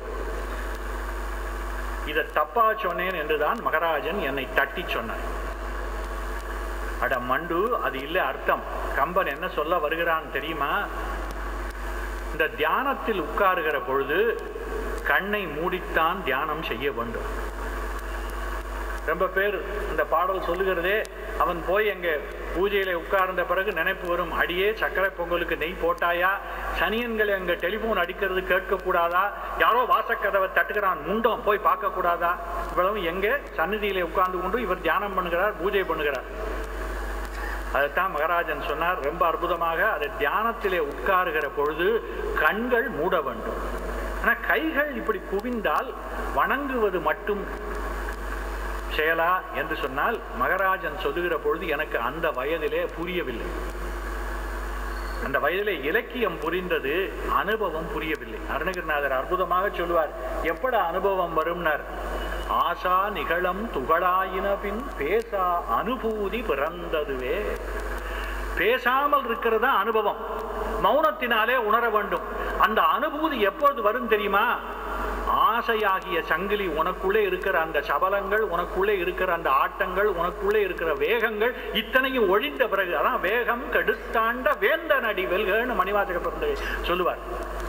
இதை தப்பா சொன்னேன் என்றுதான் மகராஜன் என்னை தட்டி சொன்னார். அட மண்டு, அது இல்லை அர்த்தம். கம்பன் என்ன சொல்ல வருகிறான் தெரியுமா? இந்த தியானத்தில் உட்காருகிற பொழுது கண்ணை மூடித்தான் தியானம் செய்ய வேண்டும். ரொம்ப பேர் இந்த பாடல் சொல்லுகிறதே, அவன் போய் எங்க பூஜையில உட்கார்ந்த பிறகு நினைப்பு வரும், அடியே சக்கரை பொங்கலுக்கு நெய் போட்டாயா, சனியன்களை அங்க டெலிபோன் அடிக்கிறது கேட்க கூடாதா, யாரோ வாசக்கதவை தட்டுகிறான் முண்டம் போய் பார்க்க கூடாதா? இவ்வளவு எங்க சந்நிதியில உட்கார்ந்து கொண்டு இவர் தியானம் பண்ணுகிறார், பூஜை பண்ணுகிறார். அதைத்தான் மகராஜன் சொன்னார் ரொம்ப அற்புதமாக. அதை தியானத்திலே உட்காருகிற பொழுது கண்கள் மூட வேண்டும். ஆனா கைகள் இப்படி குவிந்தால் வணங்குவது மட்டும் செயலா என்று சொன்னால் மகராஜன் சொல்லுகிற பொழுது எனக்கு அந்த வயதிலே புரியவில்லை. அந்த வயதிலே இலக்கியம் புரிந்தது, அனுபவம் புரியவில்லை. அருணகிரிநாதர் அற்புதமாக சொல்லுவார், எப்பட அனுபவம் வரும்னார்? ஆசா நிகழம் துகளாயின பின் பேசா அனுபூதி பிறந்ததுவே. பேசாமல் இருக்கிறதா அனுபவம். மௌனத்தினாலே உணர வேண்டும். அந்த அனுபூதி எப்பொழுது வரும் தெரியுமா? ஆசையாகிய சங்கிலி உனக்குள்ளே இருக்கிற அந்த சபலங்கள், உனக்குள்ளே இருக்கிற அந்த ஆட்டங்கள், உனக்குள்ளே இருக்கிற வேகங்கள் இத்தனையும் ஒழிந்த பிறகு. அதான் வேகம் கெடுத்தாண்ட வேந்த நடி வெல்கன்னு மணிவாசக பிறந்த சொல்லுவார்.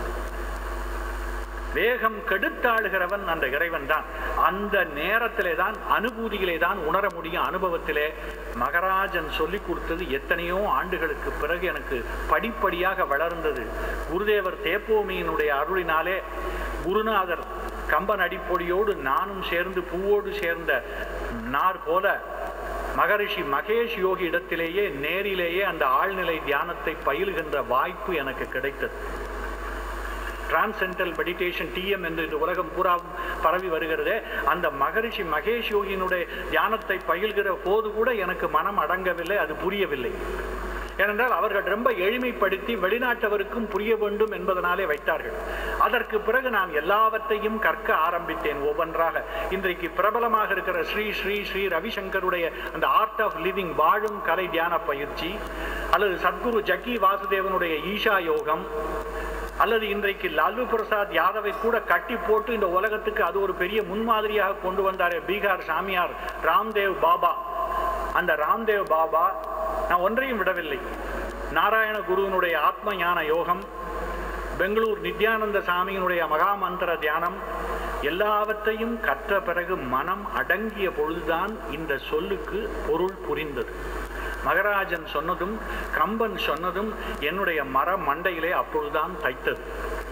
வேகம் கெடுத்தாளுகிறவன் அந்த இறைவன் தான். அந்த நேரத்திலே தான் அனுபூதிகளை தான் உணர முடியும். அனுபவத்திலே மகராஜன் சொல்லிக் கொடுத்தது எத்தனையோ ஆண்டுகளுக்கு பிறகு எனக்கு படிப்படியாக வளர்ந்தது. குருதேவர் தேப்போமியினுடைய அருளினாலே குருநாதர் கம்பன் அடிப்பொடியோடு நானும் சேர்ந்து பூவோடு சேர்ந்த நார் போல மகரிஷி மகேஷ் யோகி இடத்திலேயே நேரிலேயே அந்த ஆழ்நிலை தியானத்தை பயிலுகின்ற வாய்ப்பு எனக்கு கிடைத்தது. டிரான்சென்டல் மெடிடேஷன் TM என்று இந்த உலகம் பூரா பரவி வருகிறது. அந்த மகரிஷி மகேஷ் யோகியினுடைய தியானத்தை பயில்கிற போது கூட எனக்கு மனம் அடங்கவில்லை, அது புரியவில்லை. ஏனென்றால் அவர்கள் ரொம்ப எளிமைப்படுத்தி வெளிநாட்டவருக்கும் புரிய வேண்டும் என்பதனாலே வைத்தார்கள். அதற்கு பிறகு நான் எல்லாவற்றையும் கற்க ஆரம்பித்தேன் ஒவ்வொன்றாக. இன்றைக்கு பிரபலமாக இருக்கிற ஸ்ரீ ஸ்ரீ ஸ்ரீ ரவிசங்கருடைய அந்த ஆர்ட் ஆஃப் லிவிங், வாழும் கலை தியான பயிற்சி, அல்லது சத்குரு ஜக்கி வாசுதேவனுடைய ஈஷா யோகம், அல்லது இன்றைக்கு லாலு பிரசாத் யாதவை கூட கட்டி போட்டு இந்த உலகத்துக்கு அது ஒரு பெரிய முன்மாதிரியாக கொண்டு வந்தாரே பீகார் சாமியார் ராம்தேவ் பாபா. அந்த ராம்தேவ் பாபா நான் ஒன்றையும் விடவில்லை. நாராயண குருவினுடைய ஆத்ம ஞான யோகம், பெங்களூர் நித்யானந்த சாமியினுடைய மகாமந்திர தியானம், எல்லாவற்றையும் கற்ற பிறகு மனம் அடங்கிய பொழுதுதான் இந்த சொல்லுக்கு பொருள் புரிந்தது. மகராஜன் சொன்னதும் கம்பன் சொன்னதும் என்னுடைய மர மண்டையிலே அப்பொழுதுதான் தைத்தது.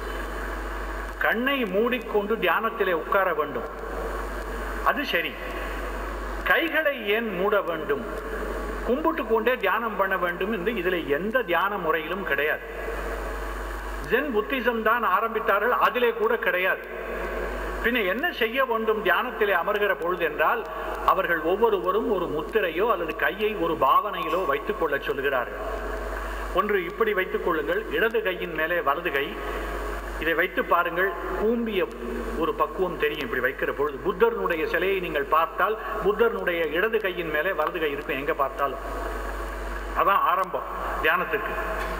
கண்ணை மூடிக்கொண்டு தியானத்திலே உட்கார வேண்டும், அது சரி. கைகளை ஏன் மூட வேண்டும்? கும்பிட்டு கொண்டே தியானம் பண்ண வேண்டும் என்று இதில் எந்த தியான முறையிலும் கிடையாது. ஜென் புத்திசம் தான் ஆரம்பித்தார்கள், அதிலே கூட கிடையாது. பின்ன என்ன செய்ய வேண்டும் தியானத்திலே அமர்கிற பொழுது என்றால், அவர்கள் ஒவ்வொருவரும் ஒரு முத்திரையோ அல்லது கையை ஒரு பாவனையிலோ வைத்துக் கொள்ள சொல்கிறார்கள். ஒன்று இப்படி வைத்துக் கொள்ளுங்கள், இடது கையின் மேலே வலது கை, இதை வைத்து பாருங்கள். கூம்பிய ஒரு பக்குவம் தெரியும் இப்படி வைக்கிற பொழுது. புத்தர்னுடைய சிலையை நீங்கள் பார்த்தால் புத்தர்னுடைய இடது கையின் மேலே வலது கை இருக்கும் எங்க பார்த்தாலும். அதான் ஆரம்பம் தியானத்துக்கு.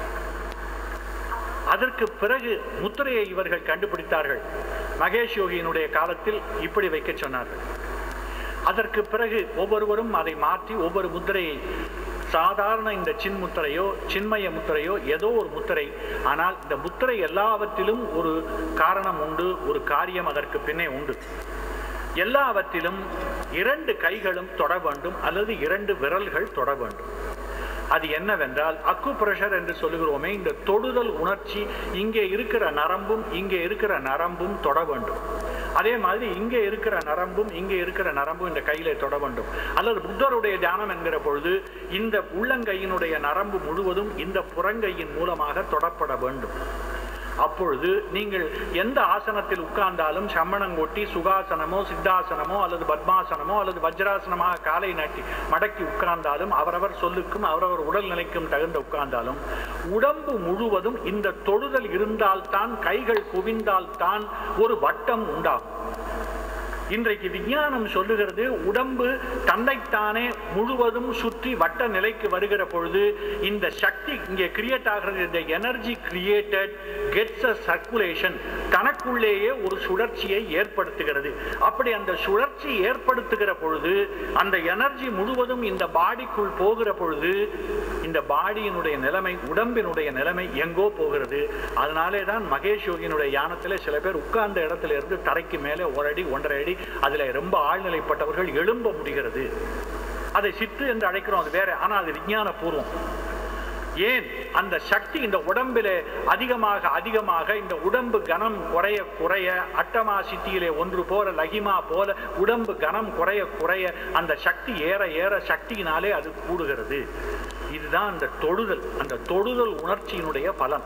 அதற்கு பிறகு முத்திரையை இவர்கள் கண்டுபிடித்தார்கள். மகேஷ் யோகியினுடைய காலத்தில் இப்படி வைக்க சொன்னார்கள். அதற்கு பிறகு ஒவ்வொருவரும் அதை மாற்றி ஒவ்வொரு முத்திரையை, சாதாரண இந்த சின் முத்திரையோ சின்மய முத்திரையோ ஏதோ ஒரு முத்திரை, ஆனால் இந்த முத்திரை எல்லாவற்றிலும் ஒரு காரணம் உண்டு, ஒரு காரியம் அதற்கு பின்னே உண்டு. எல்லாவற்றிலும் 2 கைகளும் தொட வேண்டும் அல்லது 2 விரல்கள் தொட வேண்டும். அது என்னவென்றால் அக்குப்ரெஷர் என்று சொல்லுகிறோமே, இந்த தொடுதல் உணர்ச்சி இங்கே இருக்கிற நரம்பும் இங்கே இருக்கிற நரம்பும் தொட வேண்டும். அதே மாதிரி இங்கே இருக்கிற நரம்பும் இங்கே இருக்கிற நரம்பும் இந்த கையிலே தொட வேண்டும். அல்லது புத்தருடைய தியானம் என்கிற பொழுது இந்த உள்ளங்கையினுடைய நரம்பு முழுவதும் இந்த புறங்கையின் மூலமாக தொடப்பட வேண்டும். அப்பொழுது நீங்கள் எந்த ஆசனத்தில் உட்கார்ந்தாலும், சம்மணங்கொட்டி சுகாசனமோ சித்தாசனமோ அல்லது பத்மாசனமோ அல்லது வஜ்ராசனமாக காலை நாட்டி மடக்கி உட்கார்ந்தாலும், அவரவர் சொல்லுக்கும் அவரவர் உடல்நிலைக்கும் தகுந்த உட்கார்ந்தாலும், உடம்பு முழுவதும் இந்த தொடுதல் இருந்தால்தான், கைகள் குவிந்தால்தான் ஒரு வட்டம் உண்டாகும். இன்றைக்கு விஞ்ஞானம் சொல்லுகிறது, உடம்பு தன்னைத்தானே முழுவதும் சுற்றி வட்ட நிலைக்கு வருகிற பொழுது இந்த சக்தி இங்கே கிரியேட் ஆகிறது. இந்த energy created gets a circulation, தனக்குள்ளேயே ஒரு சுழற்சியை ஏற்படுத்துகிறது. அப்படி அந்த சுழற்சி ஏற்படுத்துகிற பொழுது அந்த எனர்ஜி முழுவதும் இந்த பாடிக்குள் போகிற பொழுது இந்த பாடியினுடைய நிலைமை, உடம்பினுடைய நிலைமை எங்கோ போகிறது. அதனாலே தான் மகேஷ் யோகியினுடைய யானத்தில் சில பேர் உட்கார்ந்த இடத்துல இருந்து தரைக்கு மேலே 1 அடி 1.5 அடி, அதுல ரொம்ப ஆழ்நிலைப்பட்டவர்கள் எழும்ப முடிகிறது. அதை சித்து என்று அழைக்கிறோம், அது வேற. ஆனால் அது விஞ்ஞான பூர்வம். ஏன் அந்த சக்தி இந்த உடம்பிலே அதிகமாக அதிகமாக இந்த உடம்பு கனம் குறைய குறைய, அட்டமா சித்தியிலே 1 போல லகிமா போல உடம்பு கனம் குறைய குறைய அந்த சக்தி ஏற ஏற சக்தியினாலே அது கூடுகிறது. இதுதான் அந்த தொடுதல், அந்த தொடுதல் உணர்ச்சியினுடைய பலன்.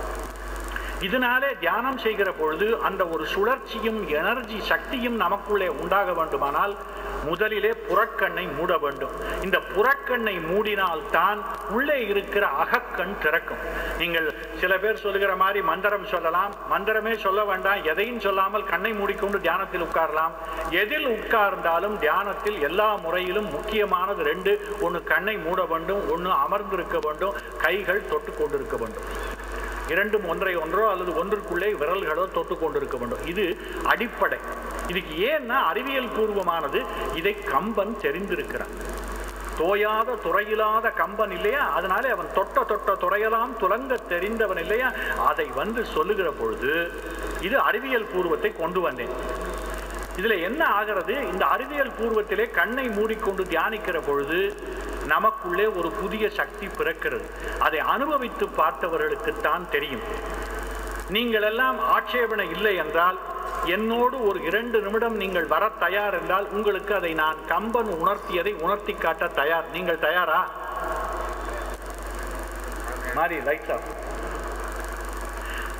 இதனாலே தியானம் செய்கிற பொழுது அந்த ஒரு சுழற்சியும் எனர்ஜி சக்தியும் நமக்குள்ளே உண்டாக வேண்டுமானால் முதலிலே புறக்கண்ணை மூட வேண்டும். இந்த புறக்கண்ணை மூடினால் தான் உள்ளே இருக்கிற அகக்கண் திறக்கும். நீங்கள் சில பேர் சொல்லுகிற மாதிரி மந்திரம் சொல்லலாம், மந்திரமே சொல்ல வேண்டாம், எதையும் சொல்லாமல் கண்ணை மூடிக்கொண்டு தியானத்தில் உட்காரலாம். எதில் உட்கார்ந்தாலும் தியானத்தில் எல்லா முறையிலும் முக்கியமானது 2. ஒன்று கண்ணை மூட வேண்டும், ஒன்று அமர்ந்திருக்க வேண்டும், கைகள் தொட்டு கொண்டிருக்க வேண்டும். 2ம் ஒன்றை ஒன்றோ அல்லது ஒன்றுக்குள்ளே விரல்களோ தொட்டு கொண்டிருக்க வேண்டும். இது அடிப்படை. இதுக்கு ஏன்னா அறிவியல் பூர்வமானது. இதை கம்பன் தெரிந்திருக்கிறான். தோயாத துறையில்லாத கம்பன் இல்லையா, அதனாலே அவன் தொட்ட தொட்ட துறையெல்லாம் துலங்க தெரிந்தவன் இல்லையா. அதை சொல்லுகிற பொழுது இது அறிவியல் பூர்வத்தை கொண்டு வந்தேன். இதுல என்ன ஆகிறது, இந்த அறிவியல் பூர்வத்திலே கண்ணை மூடிக்கொண்டு தியானிக்கிற பொழுது நமக்குள்ளே ஒரு புதிய சக்தி பிறக்கிறது. அதை அனுபவித்து பார்த்தவர்களுக்குத்தான் தெரியும். நீங்கள் எல்லாம் ஆட்சேபனை இல்லை என்றால் என்னோடு ஒரு 2 நிமிடம் நீங்கள் வர தயார் என்றால் உங்களுக்கு அதை நான் கம்பன் உணர்த்தியதை உணர்த்தி காட்ட தயார். நீங்கள் தயாரா? மாறி லைட்ஸ் ஆஃப்.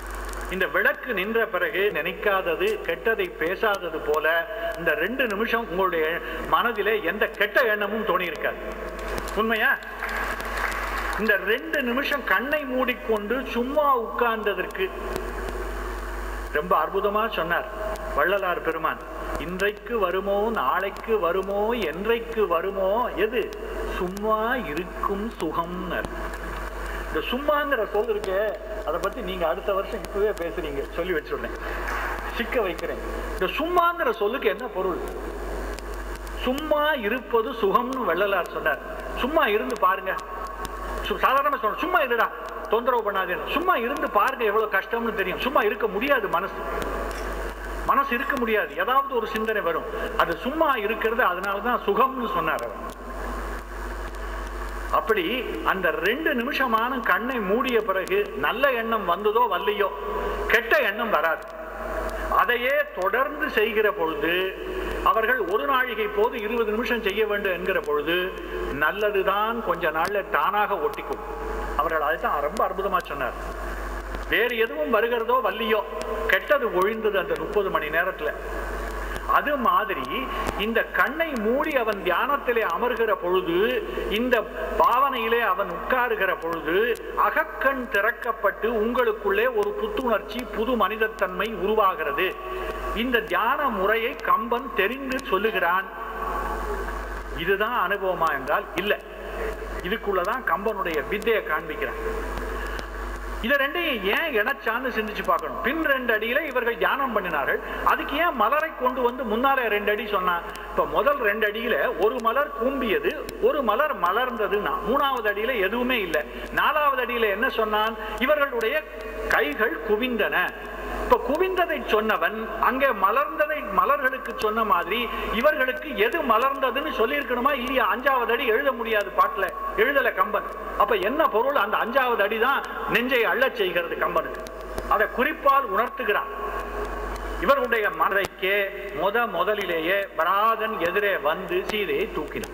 இந்த விளக்கு நின்ற பிறகு நினைக்காதது கெட்டதை பேசாதது போல இந்த 2 நிமிஷம் உங்களுடைய மனதிலே எந்த கெட்ட எண்ணமும் தோணி இருக்காது. உண்மையா? இந்த 2 நிமிஷம் கண்ணை மூடிக்கொண்டு சும்மா உட்கார்ந்ததற்கு ரொம்ப அற்புதமா சொன்னார் வள்ளலார் பெருமான். இன்றைக்கு வருமோ நாளைக்கு வருமோ என்றைக்கு வருமோ எது சும்மா இருக்கும் சுகம்னர். இந்த சும்மாங்கிற சொல் இருக்கே, அதை பத்தி நீங்க அடுத்த வருஷம் இப்பவே பேசுறீங்க, சொல்லி வச்சுடுறேன், சிக்க வைக்கிறேன். இந்த சும்மாங்கிற சொல்லுக்கு என்ன பொருள்? சும்மா இருப்பது சுகம்னு வள்ளலார் சொன்னார். சும்மா இருந்து பாருங்க. சாதாரணமா சொல்ற சும்மா இருடா, தொந்தரவு பண்ணாதே, சும்மா இருந்து பாருங்க எவ்வளவு கஷ்டம்னு தெரியும். சும்மா இருக்க முடியாது, மனசு இருக்க முடியாது, ஏதாவது ஒரு சிந்தனை வரும். அது சும்மா இருக்கிறது, அதனாலதான் சுகம்னு சொன்னார் அவர். அப்படி அந்த 2 நிமிஷமான கண்ணை மூடிய பிறகு நல்ல எண்ணம் வந்ததோ வரலையோ கெட்ட எண்ணம் வராது. அதையே தொடர்ந்து செய்கிற பொழுது, அவர்கள் ஒரு நாழிகை போது 20 நிமிஷம் செய்ய வேண்டும் என்கிற பொழுது நல்லதுதான் கொஞ்ச நாள்ல தானாக ஒட்டிக்கும். அவர்கள் அதைத்தான் ரொம்ப அற்புதமா சொன்னார். வேறு எதுவும் வருகிறதோ வல்லியோ கெட்டது ஒழிந்தது அந்த 30 மணி நேரத்துல. அது மாதிரி இந்த கண்ணை மூடி அவன் தியானத்திலே அமர்கிற பொழுது, இந்த பாவனையிலே அவன் உட்காருகிற பொழுது அகக்கண் திறக்கப்பட்டு உங்களுக்குள்ளே ஒரு புத்துணர்ச்சி, புது மனிதத்தன்மை உருவாகிறது. இந்த தியான முறையை கம்பன் தெரிந்து சொல்லுகிறான். இதுதான் அனுபவமா என்றால் இல்ல, இதுக்குள்ளதான் கம்பனுடைய வித்தையை காண்பிக்கிறான். இதை ரெண்டையும் ஏன் இணைச்சான்னு சிந்திச்சு பார்க்கணும். பின் 2 அடியில இவர்கள் தியானம் பண்ணினார்கள், அதுக்கு ஏன் மலரை கொண்டு வந்து முன்னாலே 2 அடி சொன்னா? இப்ப முதல் 2 அடியில ஒரு மலர் கூம்பியது, ஒரு மலர் மலர்ந்ததுன்னா, 3வது அடியில எதுவுமே இல்லை. 4வது அடியில என்ன சொன்னான்? இவர்களுடைய கைகள் குவிந்தன. இப்ப குவிந்ததை சொன்னவன் அங்கே மலர்ந்ததை மலர்களுக்கு சொன்ன மாதிரி இவர்களுக்கு எது மலர்ந்ததுன்னு சொல்லி இருக்கணுமா இல்லையா? 5வது அடி எழுத முடியாது, பாட்டுல எழுதல கம்பன். அப்ப என்ன பொருள்? அந்த 5வது அடிதான் நெஞ்சை அள்ளச் செய்கிறது கம்பனுக்கு. அதை குறிப்பால் உணர்த்துகிறான். இவருடைய மனதைக்கே முதலிலேயே வராதன் எதிரே வந்து சீதையை தூக்கினான்.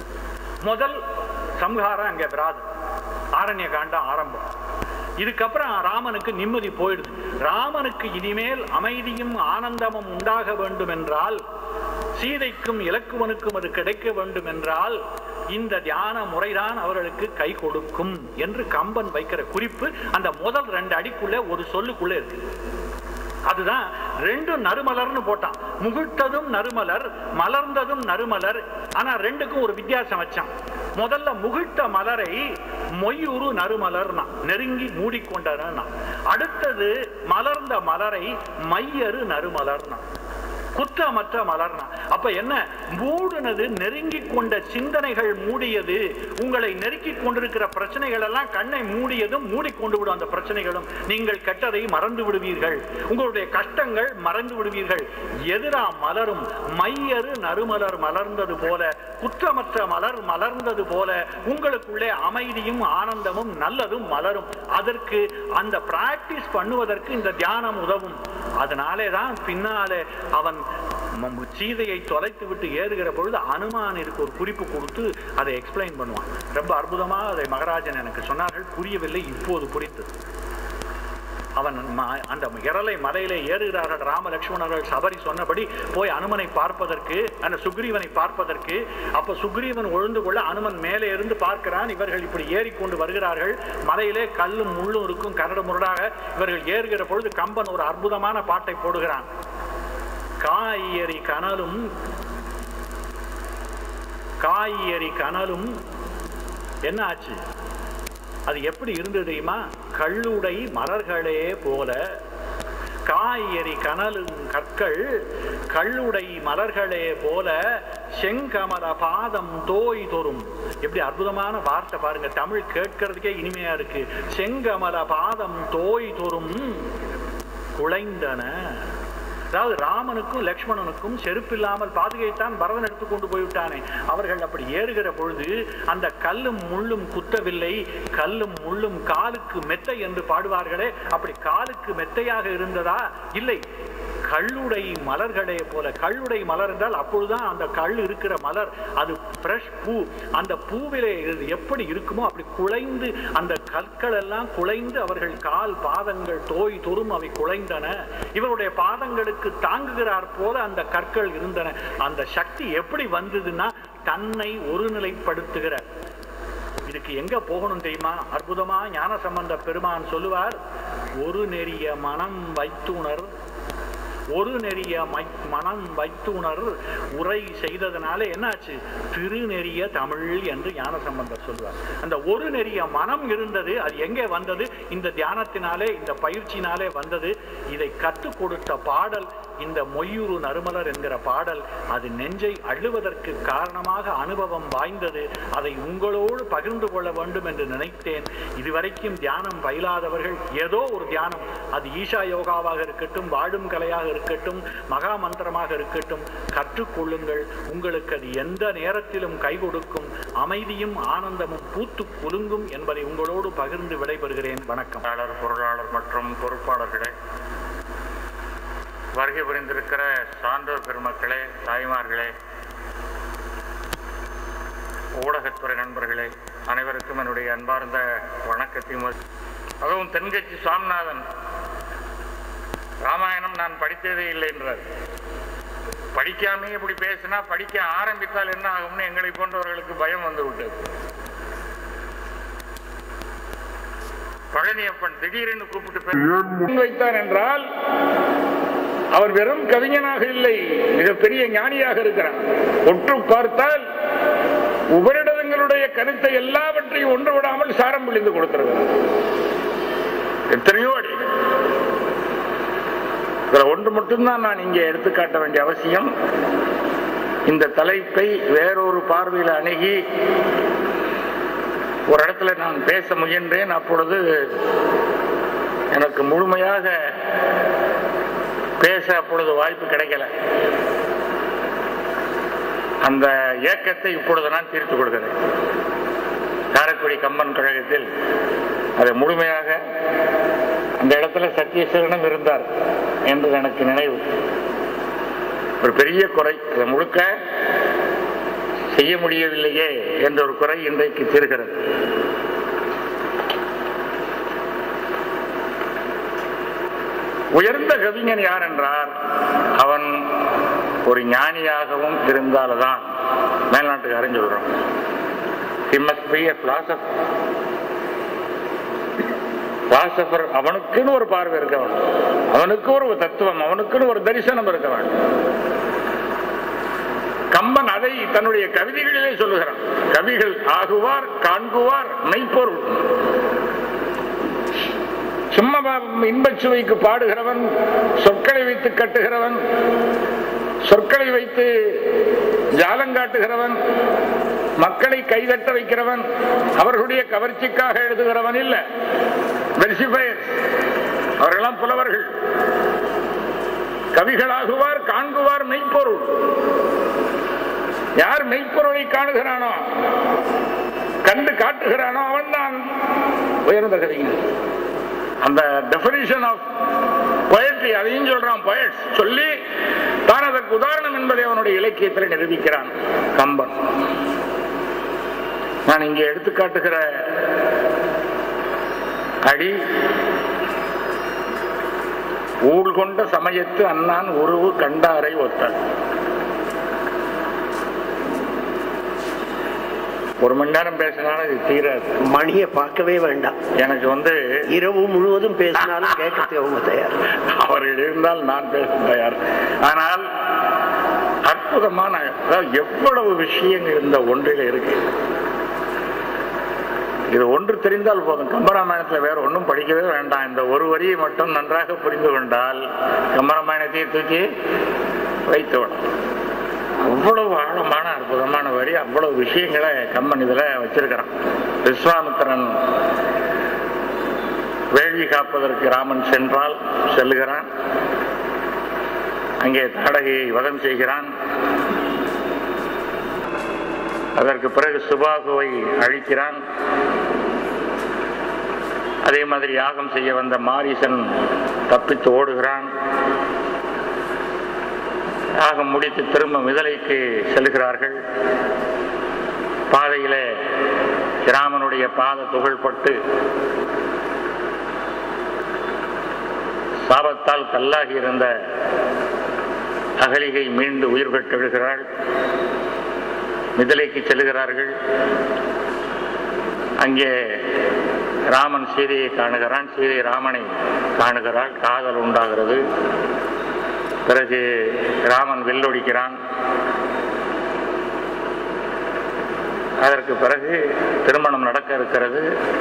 முதல் சம்ஹாரம் அங்கே வராதன், ஆரண்ய காண்டம் ஆரம்பம். இதுக்கப்புறம் ராமனுக்கு நிம்மதி போயிடுது. ராமனுக்கு இனிமேல் அமைதியும் ஆனந்தமும் உண்டாக வேண்டும் என்றால், சீதைக்கும் இலக்குவனுக்கும் அது கிடைக்க வேண்டும் என்றால், இந்த தியான முறைதான் அவர்களுக்கு கை கொடுக்கும் என்று கம்பன் வைக்கிற குறிப்பு அந்த முதல் 2 அடிக்குள்ள ஒரு சொல்லுக்குள்ள இருக்கு. அதுதான் 2 நறுமலர்னு போட்டான். முகிழ்த்ததும் நறுமலர், மலர்ந்ததும் நறுமலர். ஆனா 2க்கும் ஒரு வித்தியாசம் வச்சான். முதல்ல முகிழ்த்த மலரை மொய்யுறு நறுமலர்னா, நெருங்கி மூடிக்கொண்டனா. அடுத்தது மலர்ந்த மலரை மையறு நறுமலர்னா, குற்றமற்ற மலர்னா. அப்ப என்ன? மூடுனது நெருங்கி கொண்ட சிந்தனைகள் மூடியது. உங்களை நெருக்கி கொண்டிருக்கிற பிரச்சனைகள் எல்லாம் கண்ணை மூடியதும் மூடிக்கொண்டு விடும். அந்த பிரச்சனைகளும் நீங்கள் கெட்டதை மறந்து விடுவீர்கள், உங்களுடைய கஷ்டங்கள் மறந்து விடுவீர்கள். எதிரா மலரும் மையறு நறுமலர் மலர்ந்தது போல, குற்றமற்ற மலர் மலர்ந்தது போல உங்களுக்குள்ளே அமைதியும் ஆனந்தமும் நல்லதும் மலரும். அதற்கு அந்த பிராக்டிஸ் பண்ணுவதற்கு இந்த தியானம் உதவும். அதனாலே தான் பின்னாலே அவன் சீதையை தொலைத்து விட்டு ஏறுகிற பொழுது அனுமானிற்கு ஒரு குறிப்பு கொடுத்து அதை எக்ஸ்பிளைன் பண்ணுவான். ரொம்ப அற்புதமாக அதை மகராஜன் எனக்கு சொன்னார்கள். புரியவில்லை, இப்போது புரிந்தது. அவன் அந்த இரலை மலையிலே ஏறுகிறார்கள் ராம லட்சுமணர்கள். சபரி சொன்னபடி போய் அனுமனை பார்ப்பதற்கு, அந்த சுக்ரீவனை பார்ப்பதற்கு. அப்ப சுக்ரீவன் ஒழுந்து கொள்ள அனுமன் மேலே இருந்து பார்க்கிறான். இவர்கள் இப்படி ஏறிக்கொண்டு வருகிறார்கள். மலையிலே கல்லும் முள்ளும் இருக்கும், கரடு முரடாக. இவர்கள் ஏறுகிற பொழுது கம்பன் ஒரு அற்புதமான பாட்டை போடுகிறான். காய்யறி கனலும் என்ன ஆச்சு? அது எப்படி இருந்தது தெரியுமா? கள்ளுடை மலர்களே போல. காய்யறி கனலும் கற்கள் கள்ளுடை மலர்களே போல செங்கமல பாதம் தோய் தோறும். எப்படி அற்புதமான வார்த்தை பாருங்க, தமிழ் கேட்கறதுக்கே இனிமையா இருக்கு. செங்கமல பாதம் தோய் தோறும் குலைந்தன. அதாவது ராமனுக்கும் லக்ஷ்மணனுக்கும் செருப்பில்லாமல் பாதுகைத்தான் பரதன் எடுத்து கொண்டு போய்விட்டானே. அவர்கள் அப்படி ஏறுகிற பொழுது அந்த கல்லும் முள்ளும் குத்தவில்லை. கல்லும் முள்ளும் காலுக்கு மெத்தை என்று பாடுவார்களே, அப்படி காலுக்கு மெத்தையாக இருந்ததா? இல்லை, கள்ளுடை மலர்களே போல. கள்ளுடை மலர் என்றால் அப்பொழுதுதான் அந்த கல் இருக்கிற மலர் அது ஃப்ரெஷ் பூ, அந்த பூவிலே எப்படி இருக்குமோ அப்படி குலைந்து அந்த கற்கள் எல்லாம் குலைந்து அவர்கள் கால் பாதங்கள் தோய் தொறும் அவை குலைந்தன. இவருடைய பாதங்களுக்கு தாங்குகிறார் போல அந்த கற்கள் இருந்தன. அந்த சக்தி எப்படி வந்ததுன்னா தன்னை ஒருநிலைப்படுத்துகிற. இதுக்கு எங்க போகணும் தெரியுமா? அற்புதமா ஞானசம்பந்த பெருமான் சொல்லுவார், ஒரு நெறிய மனம் வைத்துணர், ஒரு நெறிய மனம் வைத்துணர் உரை செய்ததனால என்னாச்சு? திருநெறிய தமிழ் என்று ஞானசம்பந்தர் சொல்வார். அந்த ஒரு நெறிய மனம் இருந்தது. அது எங்கே வந்தது? இந்த தியானத்தினாலே, இந்த பயிற்சினாலே வந்தது. இதை கற்றுக் கொடுத்த பாடல் இந்த மொய்யுறு நறுமலர் என்கிற பாடல். அது நெஞ்சை அள்ளுவதற்கு காரணமாக அனுபவம் வாய்ந்தது. அதை உங்களோடு பகிர்ந்து கொள்ள வேண்டும் என்று நினைத்தேன். இதுவரைக்கும் தியானம் பயிலாதவர்கள் ஏதோ ஒரு தியானம், அது ஈஷா யோகாவாக இருக்கட்டும், வாழும் கலையாக இருக்கட்டும், மகா மந்திரமாக இருக்கட்டும், கற்றுக்கொள்ளுங்கள். உங்களுக்கு அது எந்த நேரத்திலும் கை கொடுக்கும். அமைதியும் ஆனந்தமும் பூத்து குலுங்கும் என்பதை உங்களோடு பகிர்ந்து விடைபெறுகிறேன். வணக்கம். பொருளாளர் மற்றும் பொறுப்பாளர்களே, வருகை புரிந்திருக்கிற சான்றோர் பெருமக்களே, தாய்மார்களே, ஊடகத்துறை நண்பர்களே, அனைவருக்கும் என்னுடைய அன்பார்ந்த வணக்கத்தையும். அதுவும் தென்கட்சி சுவாமிநாதன் ராமாயணம் நான் படித்ததே இல்லை என்றார். படிக்காமே இப்படி பேசினா படிக்க ஆரம்பித்தால் என்ன ஆகும்னு எங்களை போன்றவர்களுக்கு பயம் வந்து விட்டது. பழனியப்பன் திடீரென்று கூப்பிட்டு வைத்தார் என்றால் அவர் வெறும் கவிஞனாக இல்லை, மிகப்பெரிய ஞானியாக இருக்கிறார். ஒற்று பார்த்தால் உபரிடங்களுடைய கருத்தை எல்லாவற்றையும் ஒன்று விடாமல் சாரம் விழிந்து கொடுத்திருக்கிறார். எத்தனையோ அடி. ஒன்று மட்டும்தான் நான் இங்கே எடுத்துக்காட்ட வேண்டிய அவசியம். இந்த தலைப்பை வேறொரு பார்வையில் அணுகி ஒரு இடத்துல நான் பேச முயன்றேன். அப்பொழுது எனக்கு முழுமையாக பேச அப்பொழுது வாய்ப்பு கிடைக்கல. அந்த இயக்கத்தை இப்பொழுது நான் தீர்த்துக் கொடுக்கிறேன். காரைக்குடி கம்பன் கழகத்தில் அதை முழுமையாக அந்த இடத்துல சத்தியசேகரனும் இருந்தார் என்று எனக்கு நினைவு. ஒரு பெரிய குறை, அதை முழுக்க செய்ய முடியவில்லையே என்ற ஒரு குறை இன்றைக்கு தீர்கிறது. உயர்ந்த கவிஞன் யார் என்றால் அவன் ஒரு ஞானியாகவும் இருந்தால்தான் மேல்நாட்டுக்கு அறிஞ்சு விடுறோம். He must be a philosopher. அவனுக்குன்னு ஒரு பார்வை இருக்க வேண்டும், அவனுக்கு ஒரு தத்துவம், அவனுக்குன்னு ஒரு தரிசனம் இருக்க வேண்டும். கம்பன் அதை தன்னுடைய கவிதைகளிலே சொல்லுகிறான். கவிகள் ஆகுவார், காண்குவார், மெய்ப்பொருள். சும்மா இன்பச் சுவைக்கு பாடுகிறவன், சொற்களை வைத்து கட்டுகிறவன், சொற்களை வைத்து ஜாலங்காட்டுகிறவன், மக்களை கைதட்ட வைக்கிறவன், அவர்களுடைய கவர்ச்சிக்காக எழுதுகிறவன் இல்ல. அவர்களெல்லாம் புலவர்கள். கவிகளாகுவார், காண்குவார், மெய்ப்பொருள். யார் மெய்ப்பொருளை காணுகிறானோ, கண்டு காட்டுகிறானோ அவன் தான் உயர்ந்த கவிஞன். அந்த டெஃபினிஷன் ஆஃப் பொயட்ரி அதையும் சொல்றான். பொயட்ஸ் சொல்லி தான் அதற்கு உதாரணம் என்பதை அவனுடைய இலக்கியத்தில் நிரூபிக்கிறான் கம்பன். நான் இங்கே எடுத்துக்காட்டுகிற அடி, ஊழ் கொண்ட சமயத்து அண்ணான் உருவு கண்டாரை ஒத்தல். ஒரு மணி நேரம் பேசினாலும் இது தீராது. மணியை பார்க்கவே வேண்டாம். எனக்கு இரவு முழுவதும் பேசினாலும் கேட்கறதுக்கு அவங்க தயார். அவர்கள் இருந்தால் நான் பேச தயார். ஆனால் அற்புதமான எவ்வளவு விஷயங்கள் இந்த ஒன்றில் இருக்கு. இது ஒன்று தெரிந்தால் போதும். கம்பராமாயணத்தில் வேற ஒன்றும் படிக்கவே வேண்டாம். இந்த ஒரு வரியை மட்டும் நன்றாக புரிந்து கொண்டால் கம்பராமாயணத்தையே தூக்கி வைத்து விடும். அவ்வளவு ஆழமான அற்புதமான வரி, அவ்வளவு விஷயங்களை கம்பன் இதுல வச்சிருக்கிறான். விஸ்வாமித்திரன் வேள்வி காப்பதற்கு ராமன் செல்லுகிறான். அங்கே தாடகையை வதம் செய்கிறான். அதற்கு பிறகு சுபாகுவை அழிக்கிறான். அதே மாதிரி யாகம் செய்ய வந்த மாரீசன் தப்பித்து ஓடுகிறான். யாகம் முடித்து திரும்ப மிதலைக்கு செல்கிறார்கள். பாதையிலே ராமனுடைய பாத துகள்பட்டு சாபத்தால் கல்லாகி இருந்த அகலிகை மீண்டு உயிர் பெற்றெழுகிறாள். மிதிலைக்கு செல்கிறார்கள். அங்கே ராமன் சீதையை காணுகிறான், சீதை ராமனை காணுகிறாள். காதல் உண்டாகிறது. பிறகு ராமன் வில்லொடிக்கிறான். அதற்கு பிறகு திருமணம் நடக்க இருக்கிறது.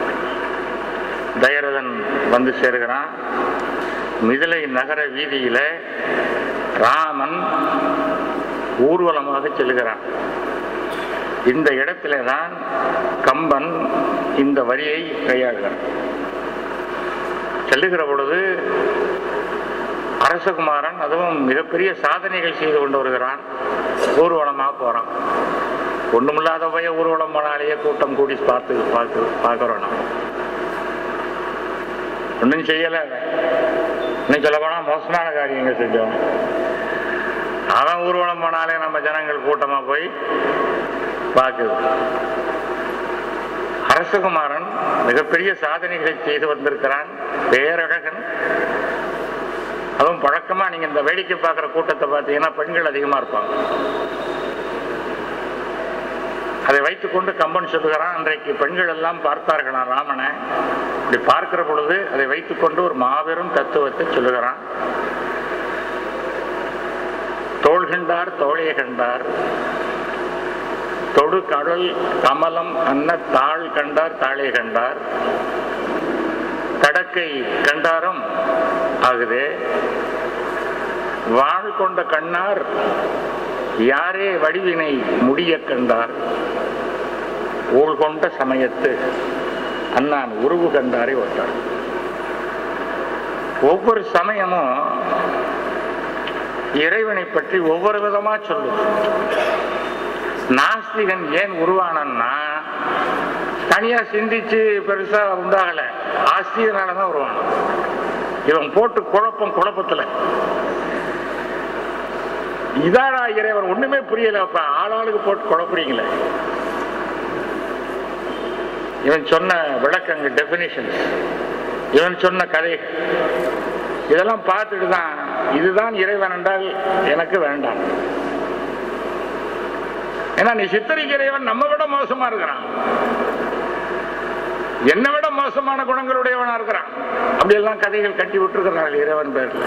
தயரதன் வந்து சேர்கிறான். மிதிலை நகர வீதியில ராமன் ஊர்வலமாக செல்கிறான். இந்த இடத்திலே தான் கம்பன் இந்த வரியை கையாளுகிறான். செல்லுகிற பொழுது அரசகுமாரன் அதுவும் மிகப்பெரிய சாதனைகள் செய்து கொண்டு வருகிறான். ஊர்வலமாக போறான். ஒண்ணுமில்லாத போய் ஊர்வலம் போனாலேயே கூட்டம் கூடி பார்க்கிறோம். ஒன்றும் செய்யல. இன்னும் சொல்ல போனா மோசமான காரியங்கள் செஞ்சோம். அவன் ஊர்வலம் போனாலே நம்ம ஜனங்கள் கூட்டமா போய் பார்க்குது. அரசகுமாரன் மிகப்பெரிய சாதனைகளை செய்து வந்திருக்கிறான். பேரழகன். அதுவும் பழக்கமா நீங்க இந்த வேடிக்கை பார்க்கிற கூட்டத்தை பார்த்தீங்கன்னா பெண்கள் அதிகமா இருப்பாங்க. அதை வைத்துக் கொண்டு கம்பன் சொல்லுகிறான், அன்றைக்கு பெண்கள் எல்லாம் பார்த்தார்களாம் ராமனை. இப்படி பார்க்கிற பொழுது அதை வைத்துக் கொண்டு ஒரு மாபெரும் தத்துவத்தை சொல்லுகிறான். தோள் கண்டார் தோழைய கண்டார், தொடு கடல் கமலம் அன்ன தாழ் கண்டார் தாழே கண்டார், தடக்கை கண்டாரும் ஆகுதே, வாழ் கொண்ட கண்ணார் யாரே வடிவினை முடிய கண்டார், ஊழ் கொண்ட சமயத்து அண்ணான் உருவு கண்டாரை ஒட்டார். ஒவ்வொரு சமயமும் இறைவனை பற்றி ஒவ்வொரு விதமா சொல்லும். நாஸ்திகன் ஏன் உருவானா தனியா சிந்திச்சு பெருசா உண்டாகல, ஆஸ்திகனாலதான் உருவான. இவன் போட்டு குழப்பத்துல இதாடா இறைவன் ஒண்ணுமே புரியலப்பா, ஆளாளுக்கு போட்டு குழப்பறீங்களே. இவன் சொன்ன விளக்கங்கள், டெபினிஷன்ஸ், இவன் சொன்ன கதைகள், இதெல்லாம் பார்த்துட்டு தான் இதுதான் இறைவன் என்றால் எனக்கு வேண்டாம். ஏன்னா நீ சித்தரிக்கிற இறைவன் நம்ம விட மோசமா இருக்கிறான், என்னை விட மோசமான குணங்களுடையவனா இருக்கிறான். அப்படி எல்லாம் கதைகள் கட்டி விட்டுருக்கிறார்கள் இறைவன் பேர்ல.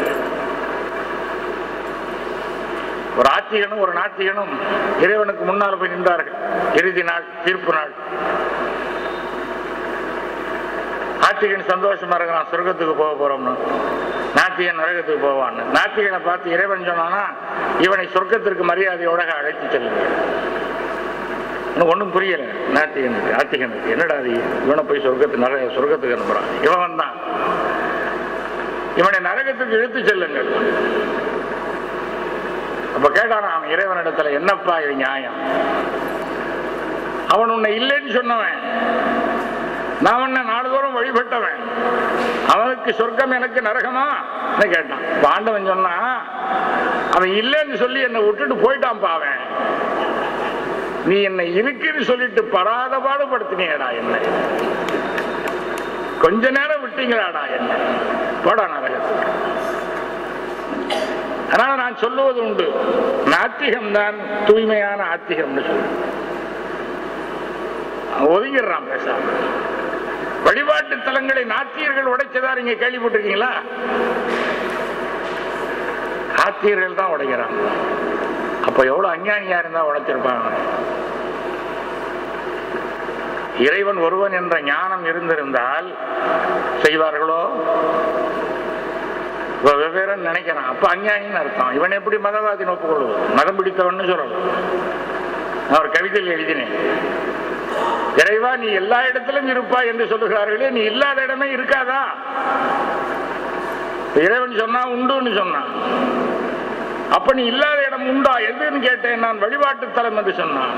ஒரு ஆத்திகனும் ஒரு நாத்திகனும் இறைவனுக்கு முன்னால் போய் நின்றார்கள். இறுதி நாள், தீர்ப்பு நாள். ஆத்திகன் சந்தோஷமா இருக்கிறான், சொர்க்கத்துக்கு போக போறோம்னு. நாத்திகன் நரகத்துக்கு போவான்னு. நாத்திகனை பார்த்து இறைவன் சொன்னானா, இவனை சொர்க்கத்திற்கு மரியாதையோட அழைத்து செல்லுங்க. ஒன்றும் புரியல நாத்திகனுக்கு, ஆத்திகனுக்கு. என்னடா இவனை போய் சொர்க்கத்துக்கு அனுப்புறான். இவன் வந்தான், இவனை நரகத்துக்கு இழுத்து செல்லுங்கள். அப்ப கேட்டான் அவன் இறைவனிடத்துல, என்னப்பா இது நியாயம்? அவன் உன்னை இல்லைன்னு சொன்னவன், நான் உன்னை நாடுதோறும் வழிபட்டவன், அவனுக்கு சொர்க்கம் எனக்கு நரகமா கேட்டான். ஆண்டவன் சொன்னா, அவன் இல்லைன்னு சொல்லி என்னை விட்டுட்டு போயிட்டான்ப்பா. அவன் நீ என்னை இருக்குன்னு சொல்லிட்டு படாத பாடுபடுத்தினேடா, என்னை கொஞ்ச நேரம் விட்டீங்களாடா, என்ன போடா நரகத்துக்கு. அதனால நான் சொல்லுவது உண்டு, நாத்திகம் தான் தூய்மையான ஆத்திகம்னு சொல்லு. ஒதுங்கிடுறான் பேசாம. வழிபாட்டு தலங்களை நாத்தியர்கள் உடைச்சதா நீங்க கேள்விப்பட்டிருக்கீங்களா? ஆத்தியர்கள் தான் உடைக்கிறாங்க. அப்ப எவ்வளவு அஞ்ஞானியா இருந்தா உடைச்சிருப்பாங்க. இறைவன் ஒருவன் என்ற ஞானம் இருந்திருந்தால் செய்வார்களோ? வெவ்வேறு நினைக்கிறான், அப்ப அஞ்ஞானின்னு அர்த்தம். இவன் எப்படி மதவாதி ஒப்புக்கொள்வது? மதம் பிடித்தவன் சொல்லணும். நான் ஒரு கவிதையில் எழுதினேன், இறைவா நீ எல்லா இடத்திலும் இருப்பா என்று சொல்லுகிறார்களே, நீ இல்லாத இடமே இருக்காதா? இறைவன் சொன்னா உண்டுன்னு சொன்னான். அப்ப நீ இல்லாத இடம் உண்டா எதுன்னு கேட்டேன். நான் வழிபாட்டு தலம் என்று சொன்னான்.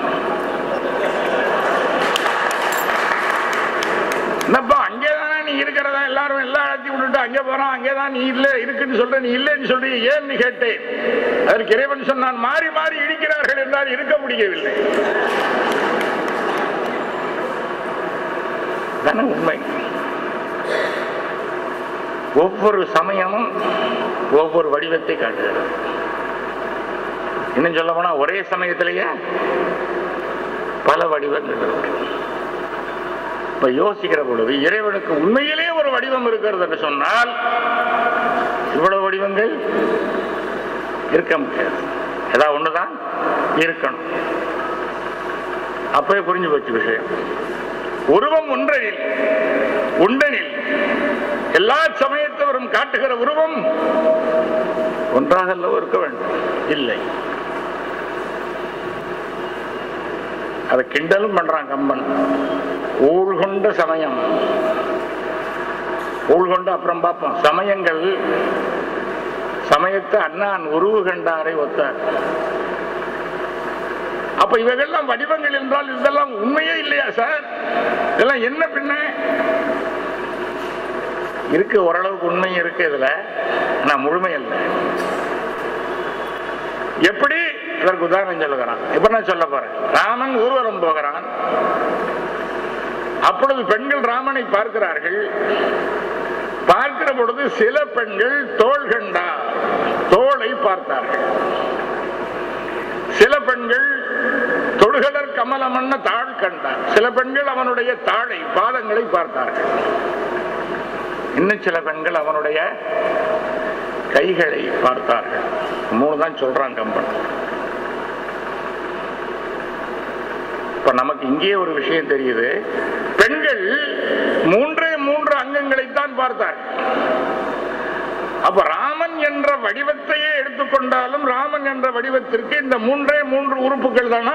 என்னப்பா அங்கேதானே நீ இருக்கிறதா? எல்லாரும் எல்லா இடத்தையும் விட்டுட்டு அங்கே போறான், அங்கேதான் நீ இல்லை இருக்குன்னு சொல்ற, நீ இல்லைன்னு சொல்ற, ஏன்னு கேட்டேன். அதற்கு இறைவன் சொன்னான், மாறி மாறி இடிக்கிறார்கள் என்றால் இருக்க முடியவில்லை. அதான உண்மை. ஒவ்வொரு சமயமும் ஒவ்வொரு வடிவத்தை காட்டுகிறது. இன்னும் சொல்ல போனா ஒரே சமயத்திலேயே பல வடிவங்கள் இருக்கு. இப்ப யோசிக்கிற பொழுது இறைவனுக்கு உண்மையிலே ஒரு வடிவம் இருக்கிறது என்று சொன்னால் இவ்வளவு வடிவங்கள் இருக்க முடியாது. ஏதாவது ஒண்ணுதான் இருக்கணும். அப்பவே புரிஞ்சு போச்சு விஷயம். உருவம் ஒன்றனில் உண்டனில் எல்லா சமயத்தவரும் காட்டுகிற உருவம் ஒன்றாக இருக்க வேண்டும். இல்லை, அதை கிண்டலும் பண்றான் கம்பன். ஊழ்கொண்ட சமயம், ஊழ்கொண்ட அப்புறம் பார்ப்போம். சமயங்கள் சமயத்தை அண்ணான் உருவு கண்டாரை ஒத்தார். அப்ப இவைகள்லாம் வடிவங்கள் என்றால் இதெல்லாம் உண்மையே இல்லையா சார்? இதெல்லாம் என்ன பின்ன இருக்கு? ஓரளவுக்கு உண்மை இருக்கு இதுல, ஆனா முழுமை அல்ல. எப்படி? இதற்கு உதாரணம் சொல்லுகிறான். இப்ப நான் சொல்ல போறேன். ராமன் ஊர்வலம் போகிறான். அப்பொழுது பெண்கள் ராமனை பார்க்கிறார்கள். பார்க்கிற பொழுது சில பெண்கள் தோள் கண்டார், தோளை பார்த்தார்கள். சில பெண்கள் தொடுகடற் கமலமன்ன தாழ் கண்டார். சில பெண்கள் அவனுடைய தாழை பாதங்களை பார்த்தார்கள். இன்னும் சில பெண்கள் அவனுடைய கைகளை பார்த்தார்கள். 3 தான் சொல்றான் கம்பன். இப்ப நமக்கு இங்கே ஒரு விஷயம் தெரியுது. பெண்கள் 3 அங்கங்களைத்தான் பார்த்தார்கள். அப்ப ராமன் என்ற வடிவத்தையே எடுத்துக்கொண்டாலும் ராமன் என்ற வடிவத்திற்கு இந்த 3 உறுப்புகள் தானா?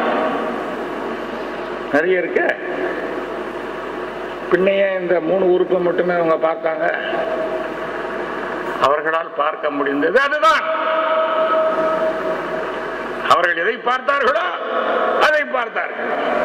நிறைய இருக்கு. பின்னையே இந்த 3 உறுப்பு மட்டுமே அவங்க பார்த்தாங்க. அவர்களால் பார்க்க முடிந்தது அதுதான். அவர்கள் எதை பார்த்தார்களோ அதை பார்த்தார்கள்.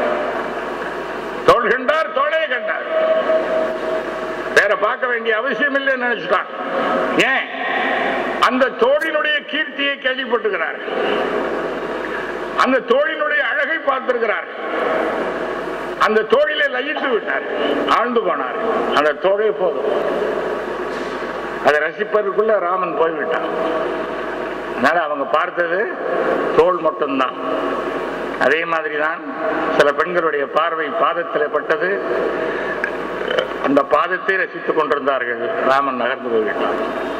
தோள் கண்டார், தோளே கண்டார். வேற பார்க்க வேண்டிய அவசியம் இல்லை நினைச்சுட்டான். ஏன்? அந்த தோழினுடைய கீர்த்தியை கேள்விப்பட்டுகிறார், அந்த தோழினுடைய அழகை பார்த்திருக்கிறார், அந்த தோழிலே லயித்து விட்டார், ஆழ்ந்து போனார். அந்த தோழே போதும். அதை ரசிப்பதற்குள்ள ராமன் போய்விட்டான். அதனால அவங்க பார்த்தது தோள் மட்டும்தான். அதே மாதிரிதான் சில பெண்களுடைய பார்வை பாதத்தில் பட்டது. அந்த பாதத்தை ரசித்துக் கொண்டிருந்தார்கள். ராமன் நகர்ந்து போய்விட்டான்.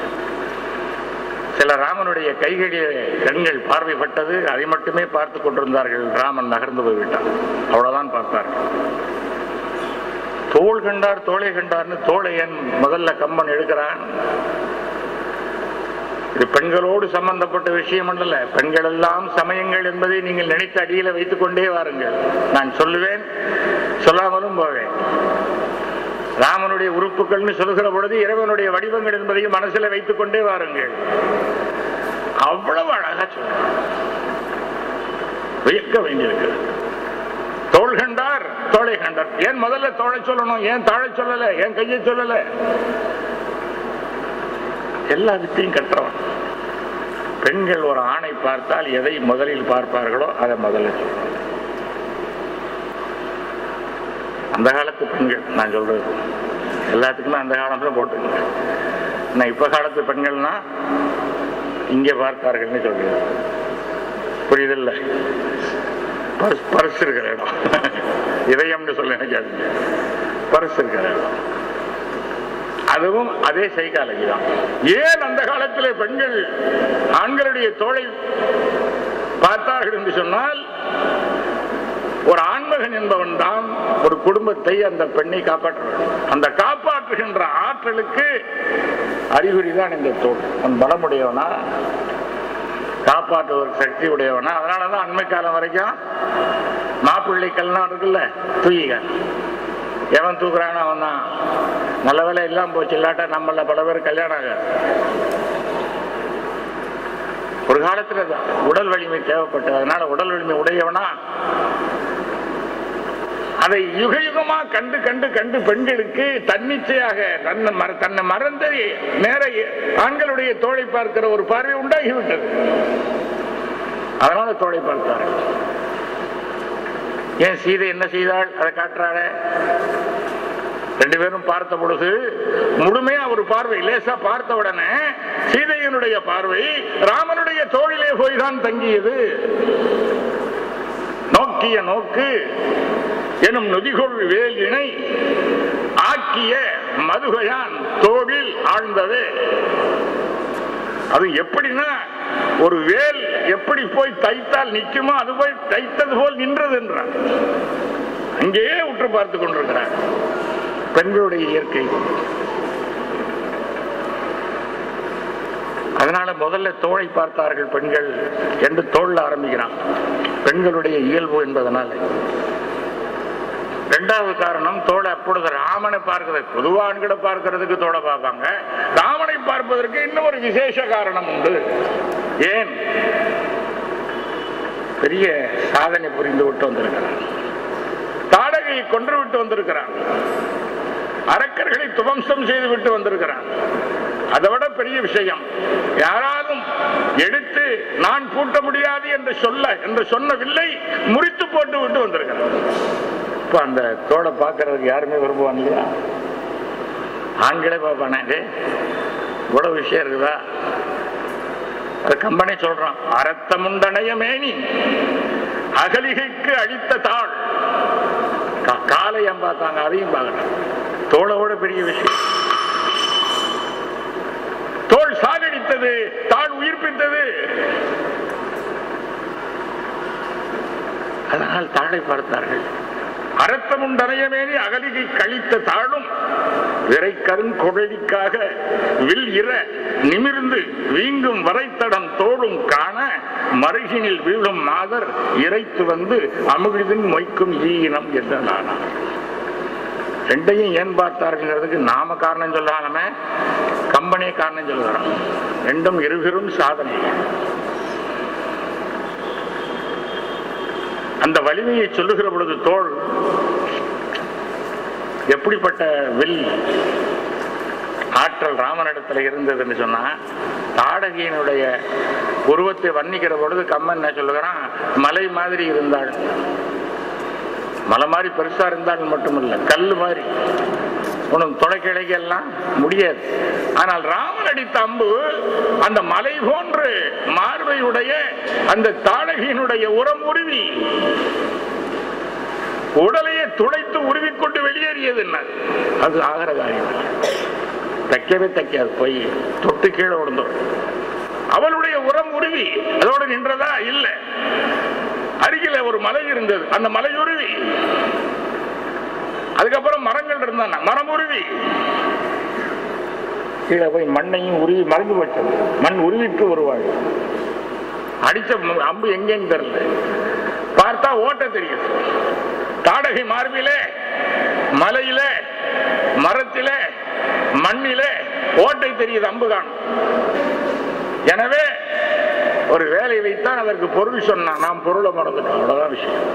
சில ராமனுடைய கைகளிலே கண்கள் பார்வைப்பட்டது. அதை மட்டுமே பார்த்து கொண்டிருந்தார்கள். ராமன் நகர்ந்து போய்விட்டான். அவ்வளவுதான் பார்த்தார்கள். தோள் கண்டார், தோளை கண்டார்னு தோளை ஏன் முதல்ல கம்பன் எடுக்கிறான்? இது பெண்களோடு சம்பந்தப்பட்ட விஷயம் அல்ல. பெண்கள் எல்லாம் சமயங்கள் என்பதை நீங்கள் நினைத்து அடியில வைத்துக் கொண்டே வாருங்கள். நான் சொல்லுவேன், சொல்லாமலும் போவேன். ராமனுடைய உறுப்புகள்னு சொல்லுகிற பொழுது இறைவனுடைய வடிவங்கள் என்பதையும் மனசில் வைத்துக் கொண்டே வாருங்கள். அவ்வளவு அழகா சொல்றான். வியக்க வேண்டியிருக்கிறது. தோள் கண்டார், தோளை கண்டார். ஏன் முதல்ல தோளை சொல்லணும்? ஏன் தாழை சொல்லல? ஏன் கையை சொல்லல? எல்லா வித்தையும் கற்றவன். பெண்கள் ஒரு ஆணை பார்த்தால் எதை முதலில் பார்ப்பார்களோ அதை முதல்ல சொல்றாங்க. அந்த காலத்து பெண்கள் நான் சொல்றது எல்லாத்துக்குமே அந்த காலத்துல போட்டுங்க. நான் இப்ப காலத்து பெண்கள்னா இங்கே பார்த்தார்கள்னு சொல்றது புரியுதில்ல? பர்ஸ் இருக்கிற இடம், இதயம்னு சொல்ல நினைக்காது. பர்ஸ் இருக்கிற இடம், அதுவும் அதே சைக்காலஜி தான். ஏன் அந்த காலத்திலே பெண்கள் ஆண்களுடைய தோளை பார்த்தார்கள் என்று சொன்னால், ஒரு ஆண்மகன் என்பவன் தான் ஒரு குடும்பத்தை, அந்த பெண்ணை காப்பாற்ற வேண்டும். அந்த காப்பாற்றுகின்ற ஆற்றலுக்கு அறிகுறி தான் இந்த தோல். அவன் பலமுடையவனா, காப்பாற்றுவதற்கு சக்தி உடையவனா. அதனாலதான் அண்மை காலம் வரைக்கும் மாப்பிள்ளைக்கள்லாம் இருக்குல்ல, தூக்கிகள் எவன் தூக்குறான்னு அவன் தான். நல்ல வேலை எல்லாம் போச்சு, இல்லாட்டா நம்மள பல பேர் கல்யாணம் ஆகாது. ஒரு காலத்துல உடல் வலிமை தேவைப்பட்டது. அதனால உடல் வலிமை உடையவனா அதை யுக யுகமா கண்டு கண்டு கண்டு பெண்களுக்கு தன்னிச்சையாக தன்னை மறந்து நேர ஆண்களுடைய தோளை பார்க்கிற ஒரு பார்வை உண்டாகிவிட்டது. அதனால தோளை பார்த்தார்கள். ஏன் சீதை என்ன செய்தாள் அதை காட்டுறாரு. ரெண்டு பேரும் பார்த்த பொழுது முழுமையா ஒரு பார்வை, லேசா பார்த்த உடனே சீதையனுடைய பார்வை ராமனுடைய தோளிலே போய்தான் தங்கியது. நோக்கிய நோக்கு எனும் நொதிகொள் வேல் இணை ஆக்கிய மதுகையான் தோளில் ஆழ்ந்தவே. அது எப்படின்னா, ஒரு வேல் எப்படி போய் தைத்தால் நிற்குமோ அது போய் தைத்தது போல் நின்றது என்றார். அங்கேயே உற்று பார்த்து கொண்டிருக்கிறார். பெண்களுடைய இயற்கை. அதனால முதல்ல தோளை பார்த்தார்கள் பெண்கள் என்று தோல்ல ஆரம்பிக்கிறான். பெண்களுடைய இயல்பு என்பதனால. இரண்டாவது காரணம், தோளை அப்பொழுது ராமனை பார்க்கிறது. பொதுவா ஆண்களை பார்க்கிறதுக்கு தோளை பார்ப்பாங்க. ராமனை பார்ப்பதற்கு இன்னும் ஒரு விசேஷ காரணம் உண்டு. ஏன்? பெரிய சாதனை புரிந்து விட்டு வந்திருக்கிறான். தாடகையை கொன்று விட்டு வந்திருக்கிறான். அரக்கர்களை துவம்சம் செய்து விட்டு வந்திருக்கிறான். அதை விட பெரிய விஷயம், யாராலும் எடுத்து நான் பூட்ட முடியாது என்று சொன்ன வில்லை முறித்து போட்டு விட்டு வந்திருக்கிறான். இப்ப அந்த தோளை பார்க்கறதுக்கு யாருமே விரும்புவான் இல்லையா? ஆண்களே பார்ப்பானே, இவ்வளவு விஷயம் இருக்குதா? அது கம்பெனி சொல்றான், அரத்தமுண்டனைய மேனி அகலிகைக்கு அடித்த தாள். காலையம் பார்த்தாங்க, அதையும் பார்க்கணும். தோளோட பெரிய விஷயம். தோள் சாகடித்தது, தாள் உயிர்ப்பித்தது. அதனால் தாளை பார்த்தார்கள். அரத்தமுண்டனையமேனி அகலிகை கழித்த தாளும் விரை கருங்கொழலிக்காக வில் இற நிமிர்ந்து வீங்கும் வரைத்தடம் தோளும் காண மருகினில் வீழும் மாதர் இறைத்து வந்து அமுகிதின் மொய்க்கும் ஈயினம் என்ற நானா. ரெண்டையும் ஏன் பார்த்தார்கள்? நாம காரணம் சொல்லாம கம்பெனியே காரணம் சொல்லுறான். ரெண்டும் இருவரும் சாதனை. அந்த வலிமையை சொல்லுகிற பொழுது தோள் எப்படிப்பட்ட வில் ஆற்றல் ராமனிடத்துல இருந்ததுன்னு சொன்னா, தாடகையினுடைய உருவத்தை வர்ணிக்கிற பொழுது கம்மன் என்ன சொல்லுகிறான், மலை மாதிரி இருந்தாள். மலை மாதிரி பெருசா இருந்தால் மட்டுமல்ல, கல்லு மாதிரி உனக்கு தொலைக்கிழைக்கெல்லாம் முடியாது. ஆனால் ராமன் அடித்த அம்பு அந்த மலை போன்று மார்பையுடைய அந்த தாடகையினுடைய உரம் உருவி உடலையே துளைத்து உருவிக்கொண்டு வெளியேறியது. என்ன அது ஆகிற காரியம்? தைக்கவே தைக்காது, போய் தொட்டு கீழே விழுந்தோம். அவளுடைய உரம் உருவி அதோடு நின்றதா? இல்லை. அருகில ஒரு மலை இருந்தது, அந்த மலை உருவி. அதுக்கப்புறம் மரங்கள் இருந்தான, மரம் உருவி கீழே போய் மண்ணையும் உருவி மறைஞ்சு போச்சது. மண் உருவிட்டு வருவாள். அடிச்ச அம்பு எங்கேன்னு தெரியல, பார்த்தா ஓட்ட தெரியுது. தாடகை மார்பிலே, மலையில, மரத்தில, மண்ணில ஓட்டை தெரியுது, அம்பு காணும். எனவே ஒரு வேலை வைத்தான், அதற்கு பொருள் சொன்னான். நாம் பொருளை மறந்துட்டோம், அவ்வளவுதான் விஷயம்.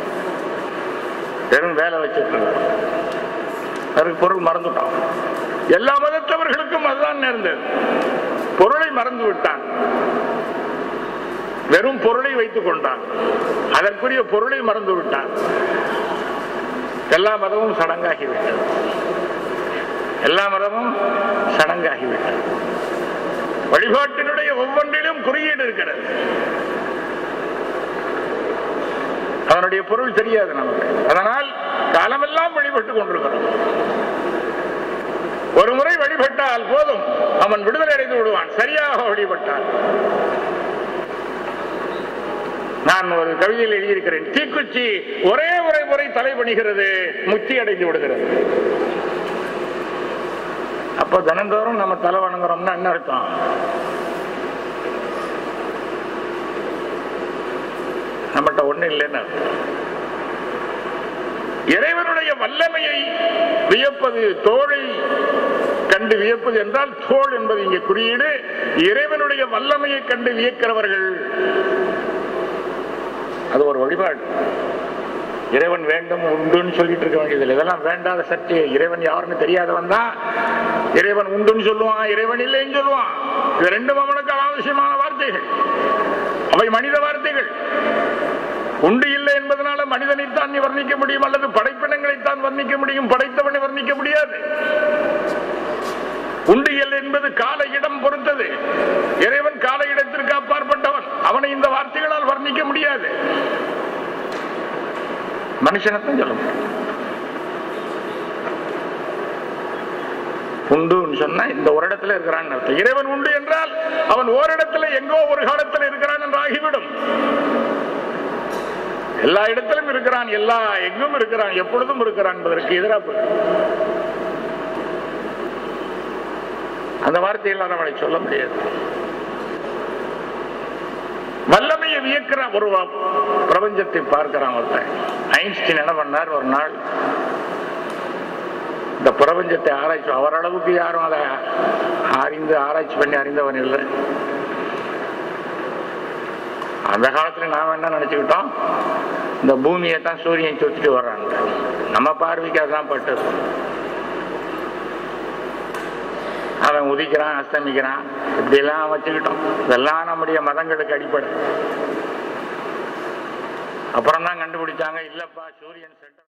வெறும் வேலை வச்சிருக்க, அதற்கு பொருள் மறந்துட்டான். எல்லா மதத்தவர்களுக்கும் அதுதான் நேர்ந்தது. பொருளை மறந்து விட்டான், வெறும் பொருளை வைத்துக் கொண்டான். அதற்குரிய பொருளை மறந்து விட்டான். எல்லா மதமும் சடங்காகிவிட்டது. எல்லா மதமும் சடங்காகிவிட்டது. வழிபாட்டினுடைய ஒவ்வொன்றிலும் குறியீடு இருக்கிறது. அதனுடைய பொருள் தெரியாது நமக்கு. அதனால் காலமெல்லாம் வழிபட்டுக் கொண்டிருக்கிறோம். ஒரு முறை வழிபட்டால் போதும், அவன் விடுதலை அடைந்து விடுவான், சரியாக வழிபட்டான். நான் ஒரு கவிதையில் எழுதியிருக்கிறேன், தீக்குச்சி ஒரே ஒரு முறை தலை பணிகிறது, முக்தி அடைந்து விடுகிறது. அப்போ தினந்தோறும் நம்ம தலை வணங்குறோம்னா என்ன அர்த்தம்? நம்மகிட்ட ஒண்ணு இல்லைன்னு அர்த்தம். இறைவனுடைய வல்லமையை வியப்பது, தோளை கண்டு வியப்பது என்றால் தோள் என்பது இங்கே குறியீடு. இறைவனுடைய வல்லமையை கண்டு வியக்கிறவர்கள், அது ஒரு வழிபாடு. இறைவன் வேண்டும் உண்டுன்னு சொல்லிட்டு இருக்க வேண்டியதில்லை. இதெல்லாம் வேண்டாத சர்ச்சை. இறைவன் யாருன்னு தெரியாதவன் தான் இறைவன் உண்டுன்னு சொல்லுவான், இறைவன் இல்லைன்னு சொல்லுவான். இது ரெண்டும் அவனுக்கு அனாவசியமான வார்த்தைகள், அவை மனித வார்த்தைகள். உண்டு இல்லை என்பதனால மனிதனைத்தான் நீ வர்ணிக்க முடியும், அல்லது படைப்பினங்களைத்தான் வர்ணிக்க முடியும், படைத்தவனை வர்ணிக்க முடியாது. காலம் பொறுத்தது. இறைவன் கால இடத்திற்கு அப்பாற்பட்டவன். அவனை இந்த வார்த்தைகளால் வர்ணிக்க முடியாது. மனுஷனத்தான் சொல்ல முடியும். உண்டு சொன்னா இந்த ஒரு இடத்துல இருக்கிறான் அர்த்தம். இறைவன் உண்டு என்றால் அவன் ஓரிடத்துல எங்கோ ஒரு காலத்தில் இருக்கிறான் என்று ஆகிவிடும். எல்லா இடத்திலும் இருக்கிறான், எல்லா எங்கும் இருக்கிறான், எப்பொழுதும் இருக்கிறான் என்பதற்கு எதிராக அந்த வார்த்தையெல்லாம் நம்மளை சொல்ல முடியாது. வல்லமையை வியக்கிற ஒரு பிரபஞ்சத்தை பார்க்கிறான் ஒருத்தன். ஐன்ஸ்டீன் என்ன பண்ணார், ஒரு நாள் இந்த பிரபஞ்சத்தை ஆராய்ச்சி, அவரளவுக்கு யாரும் அதை அறிந்து ஆராய்ச்சி பண்ணி அறிந்தவன் இல்லை. அந்த காலத்துல நாம என்ன நினைச்சுக்கிட்டோம், இந்த பூமியை தான் சூரியன் சுத்திட்டு வர்றாங்க. நம்ம பார்வைக்கு அதுதான் பட்டது. அவன் உதிக்கிறான், அஸ்தமிக்கிறான், இப்படி எல்லாம் வச்சுக்கிட்டோம். இதெல்லாம் நம்முடைய மதங்களுக்கு அடிப்படை. அப்புறம் தான் கண்டுபிடிச்சாங்க, இல்லப்பா சூரியன் சென்டர்